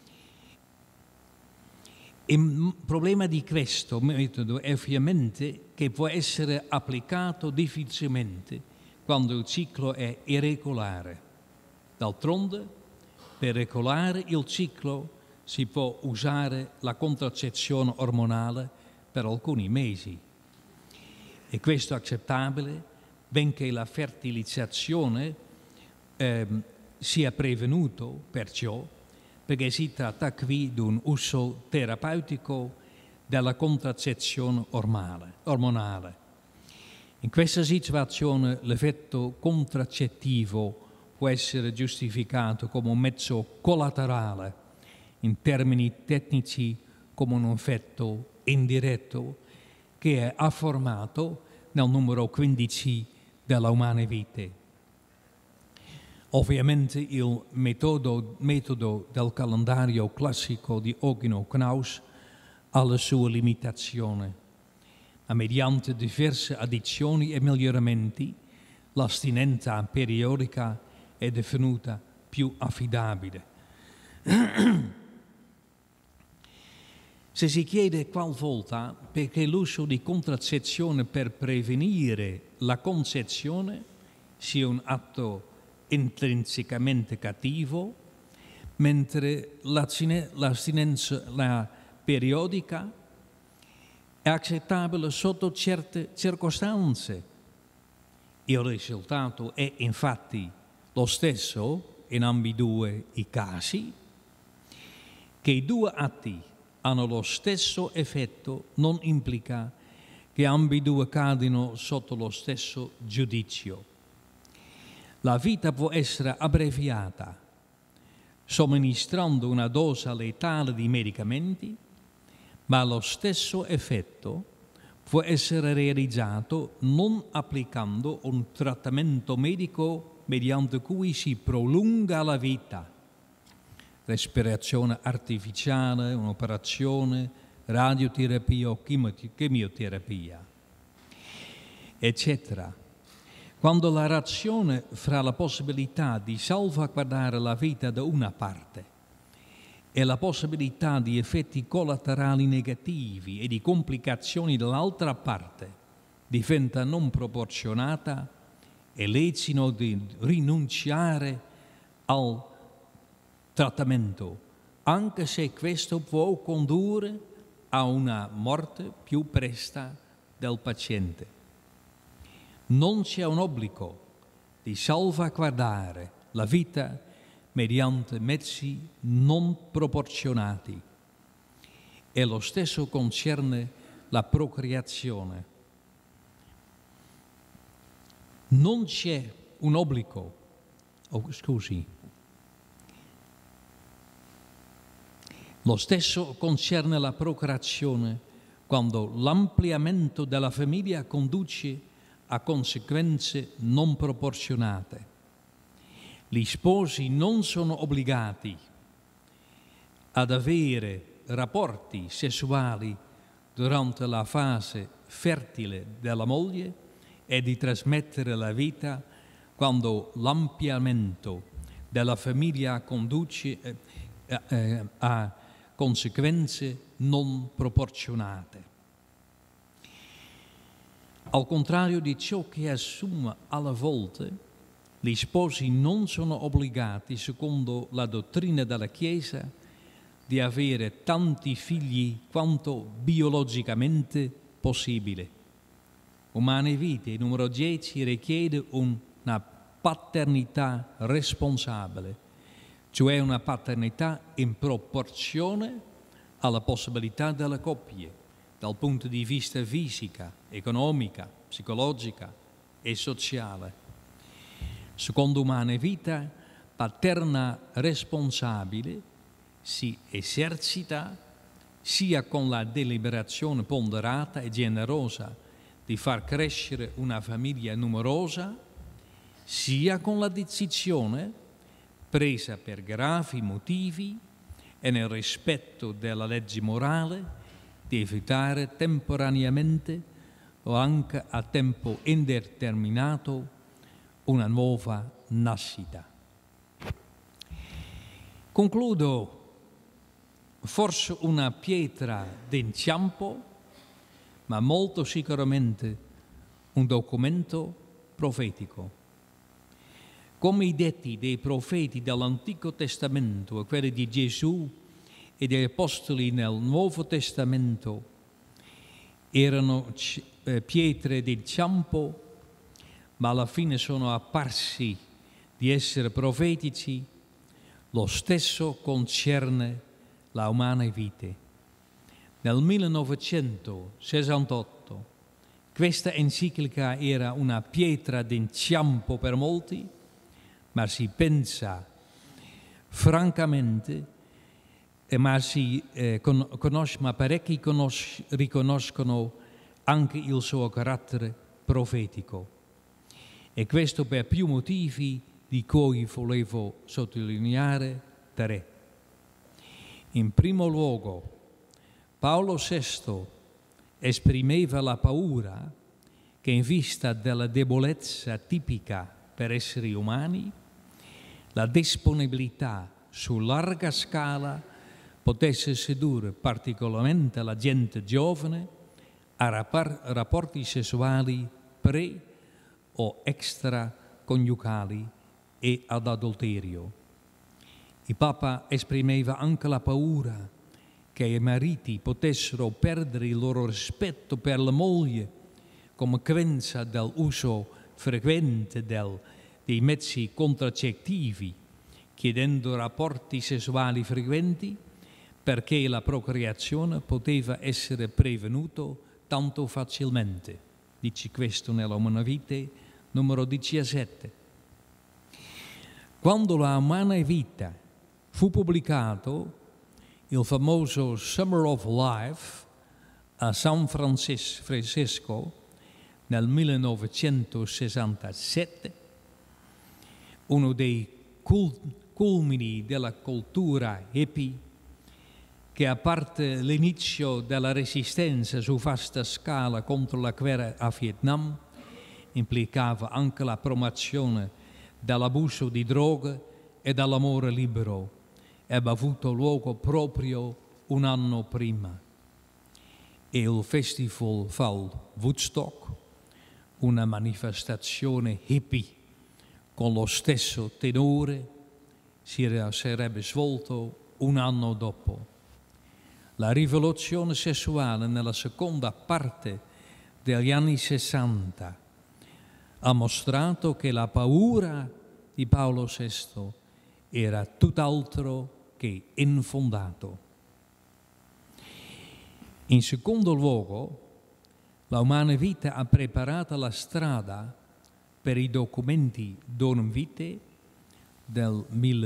Il problema di questo metodo è ovviamente che può essere applicato difficilmente quando il ciclo è irregolare. D'altronde, per regolare il ciclo si può usare la contraccezione ormonale per alcuni mesi. E questo è accettabile benché la fertilizzazione sia prevenuto perciò, perché si tratta qui di un uso terapeutico della contraccezione ormonale. In questa situazione l'effetto contraccettivo può essere giustificato come un mezzo collaterale, in termini tecnici come un effetto indiretto che è affermato nel numero 15 della Umane Vitae. Ovviamente il metodo del calendario classico di Ogino Knaus ha le sue limitazioni, ma mediante diverse addizioni e miglioramenti l'astinenza periodica è divenuta più affidabile. Se si chiede qualvolta perché l'uso di contraccezione per prevenire la concezione sia un atto intrinsecamente cattivo, mentre l'astinenza periodica è accettabile sotto certe circostanze. Il risultato è infatti lo stesso in ambedue i casi, che i due atti hanno lo stesso effetto non implica che ambedue cadino sotto lo stesso giudizio. La vita può essere abbreviata somministrando una dose letale di medicamenti, ma lo stesso effetto può essere realizzato non applicando un trattamento medico mediante cui si prolunga la vita. Respirazione artificiale, un'operazione, radioterapia o chemioterapia, eccetera. Quando la razione fra la possibilità di salvaguardare la vita da una parte e la possibilità di effetti collaterali negativi e di complicazioni dall'altra parte diventa non proporzionata, è lecito di rinunciare al trattamento, anche se questo può condurre a una morte più presta del paziente. Non c'è un obbligo di salvaguardare la vita mediante mezzi non proporzionati. E lo stesso concerne la procreazione. Non c'è un obbligo, Lo stesso concerne la procreazione quando l'ampliamento della famiglia conduce a conseguenze non proporzionate. Gli sposi non sono obbligati ad avere rapporti sessuali durante la fase fertile della moglie e di trasmettere la vita quando l'ampliamento della famiglia conduce a conseguenze non proporzionate. Al contrario di ciò che assume alle volte, gli sposi non sono obbligati, secondo la dottrina della Chiesa, di avere tanti figli quanto biologicamente possibile. Umane Vitae, numero 10, richiede una paternità responsabile, cioè una paternità in proporzione alla possibilità delle coppie, dal punto di vista fisica, economica, psicologica e sociale. Secondo Umane Vitae, paterna responsabile si esercita sia con la deliberazione ponderata e generosa di far crescere una famiglia numerosa, sia con la decisione presa per gravi motivi e nel rispetto della legge morale di evitare temporaneamente o anche a tempo indeterminato una nuova nascita. Concludo forse una pietra d'inciampo, ma molto sicuramente un documento profetico. Come i detti dei profeti dell'Antico Testamento e quelli di Gesù e degli Apostoli nel Nuovo Testamento, erano pietre d'inciampo, ma alla fine sono apparsi di essere profetici, lo stesso concerne la umana vita. Nel 1968 questa enciclica era una pietra d'inciampo per molti, ma si pensa francamente, ma parecchi riconoscono anche il suo carattere profetico. E questo per più motivi di cui volevo sottolineare tre. In primo luogo, Paolo VI esprimeva la paura che in vista della debolezza tipica per esseri umani, la disponibilità su larga scala potesse sedurre particolarmente la gente giovane a rapporti sessuali pre- o extraconiugali e ad adulterio. Il Papa esprimeva anche la paura che i mariti potessero perdere il loro rispetto per la moglie come conseguenza dell'uso frequente dei mezzi contraccettivi, chiedendo rapporti sessuali frequenti perché la procreazione poteva essere prevenuta tanto facilmente. Dice questo nella Umana Vitae numero 17. Quando la Umana Vita fu pubblicato, il famoso Summer of Life a San Francisco nel 1967, uno dei culmini della cultura hippie, che a parte l'inizio della resistenza su vasta scala contro la guerra a Vietnam, implicava anche la promozione dell'abuso di droghe e dell'amore libero, ebbe avuto luogo proprio un anno prima. E il Festival Woodstock, una manifestazione hippie con lo stesso tenore, si sarebbe svolto un anno dopo. La rivoluzione sessuale nella seconda parte degli anni 60 ha mostrato che la paura di Paolo VI era tutt'altro che infondato. In secondo luogo, la Umana Vitae ha preparato la strada per i documenti Donum Vitae del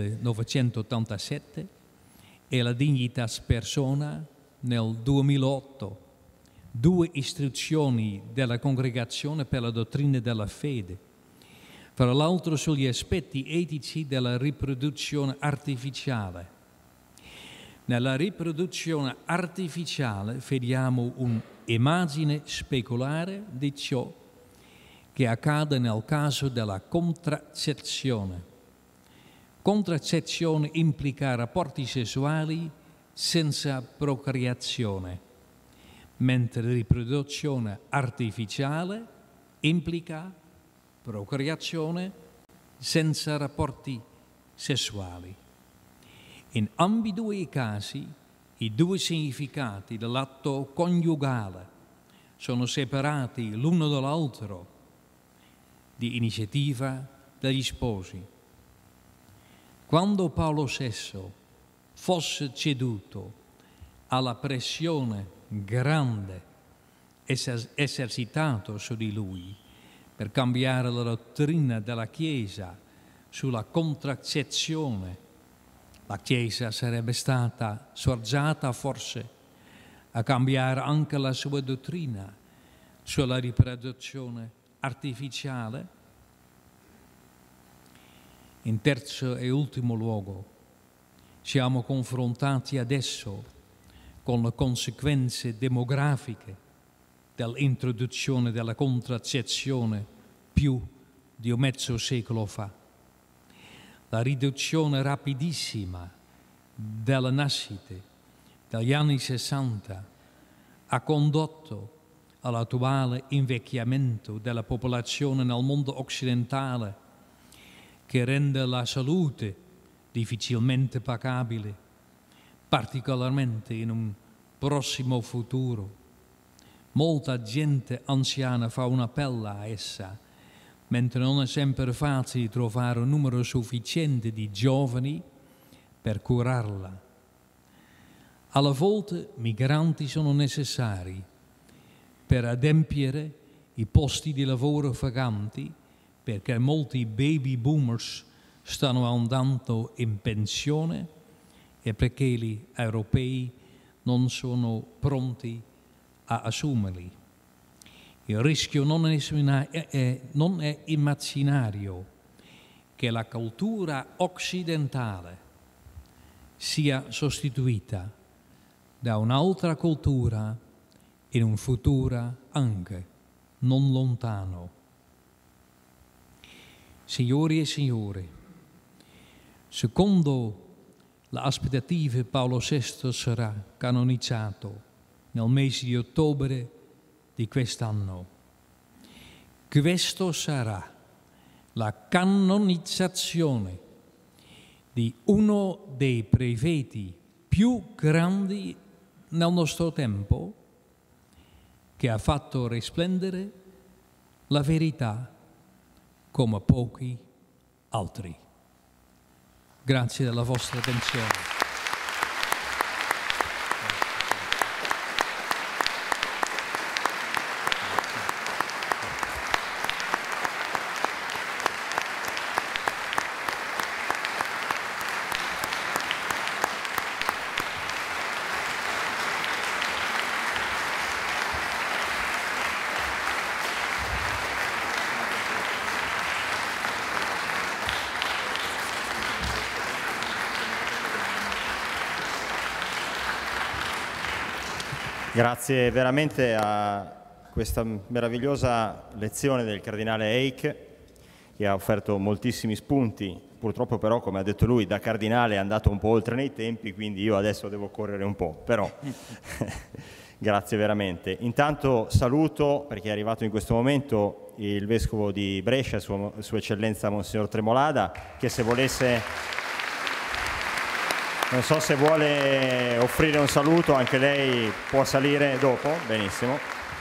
1987 e la Dignitas Persona nel 2008, due istruzioni della Congregazione per la Dottrina della Fede, fra l'altro sugli aspetti etici della riproduzione artificiale. Nella riproduzione artificiale vediamo un'immagine speculare di ciò che accade nel caso della contraccezione. Contraccezione implica rapporti sessuali senza procreazione, mentre riproduzione artificiale implica procreazione senza rapporti sessuali. In ambedue i casi, i due significati dell'atto coniugale sono separati l'uno dall'altro di iniziativa degli sposi. Quando Paolo VI fosse ceduto alla pressione grande esercitato su di lui per cambiare la dottrina della Chiesa sulla contraccezione, la Chiesa sarebbe stata scoraggiata forse a cambiare anche la sua dottrina sulla riproduzione artificiale. In terzo e ultimo luogo, siamo confrontati adesso con le conseguenze demografiche dell'introduzione della contraccezione più di un mezzo secolo fa. La riduzione rapidissima delle nascite dagli anni 60 ha condotto all'attuale invecchiamento della popolazione nel mondo occidentale, che rende la salute difficilmente pagabile, particolarmente in un prossimo futuro. Molta gente anziana fa un appello a essa, mentre non è sempre facile trovare un numero sufficiente di giovani per curarla. Alle volte migranti sono necessari per adempiere i posti di lavoro vacanti, perché molti baby boomers stanno andando in pensione e perché gli europei non sono pronti a assumerli. Il rischio non è immaginario che la cultura occidentale sia sostituita da un'altra cultura in un futuro anche non lontano. Signori e signore, secondo le aspettative Paolo VI sarà canonizzato nel mese di ottobre di quest'anno. Questo sarà la canonizzazione di uno dei prefeti più grandi nel nostro tempo, che ha fatto risplendere la verità come pochi altri. Grazie della vostra attenzione. Grazie veramente a questa meravigliosa lezione del cardinale Eijk, che ha offerto moltissimi spunti. Purtroppo però, come ha detto lui, da cardinale è andato un po' oltre nei tempi, quindi io adesso devo correre un po', però grazie veramente. Intanto saluto, perché è arrivato in questo momento, il Vescovo di Brescia, Sua Eccellenza Monsignor Tremolada, che se volesse... Non so se vuole offrire un saluto, anche lei può salire dopo, benissimo.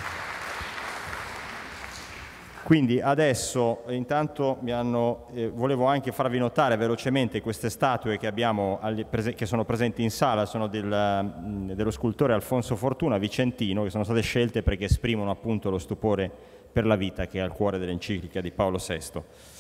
Quindi adesso, intanto volevo anche farvi notare velocemente queste statue che abbiamo, che sono presenti in sala, sono dello scultore Alfonso Fortuna, vicentino, che sono state scelte perché esprimono appunto lo stupore per la vita che è al cuore dell'enciclica di Paolo VI.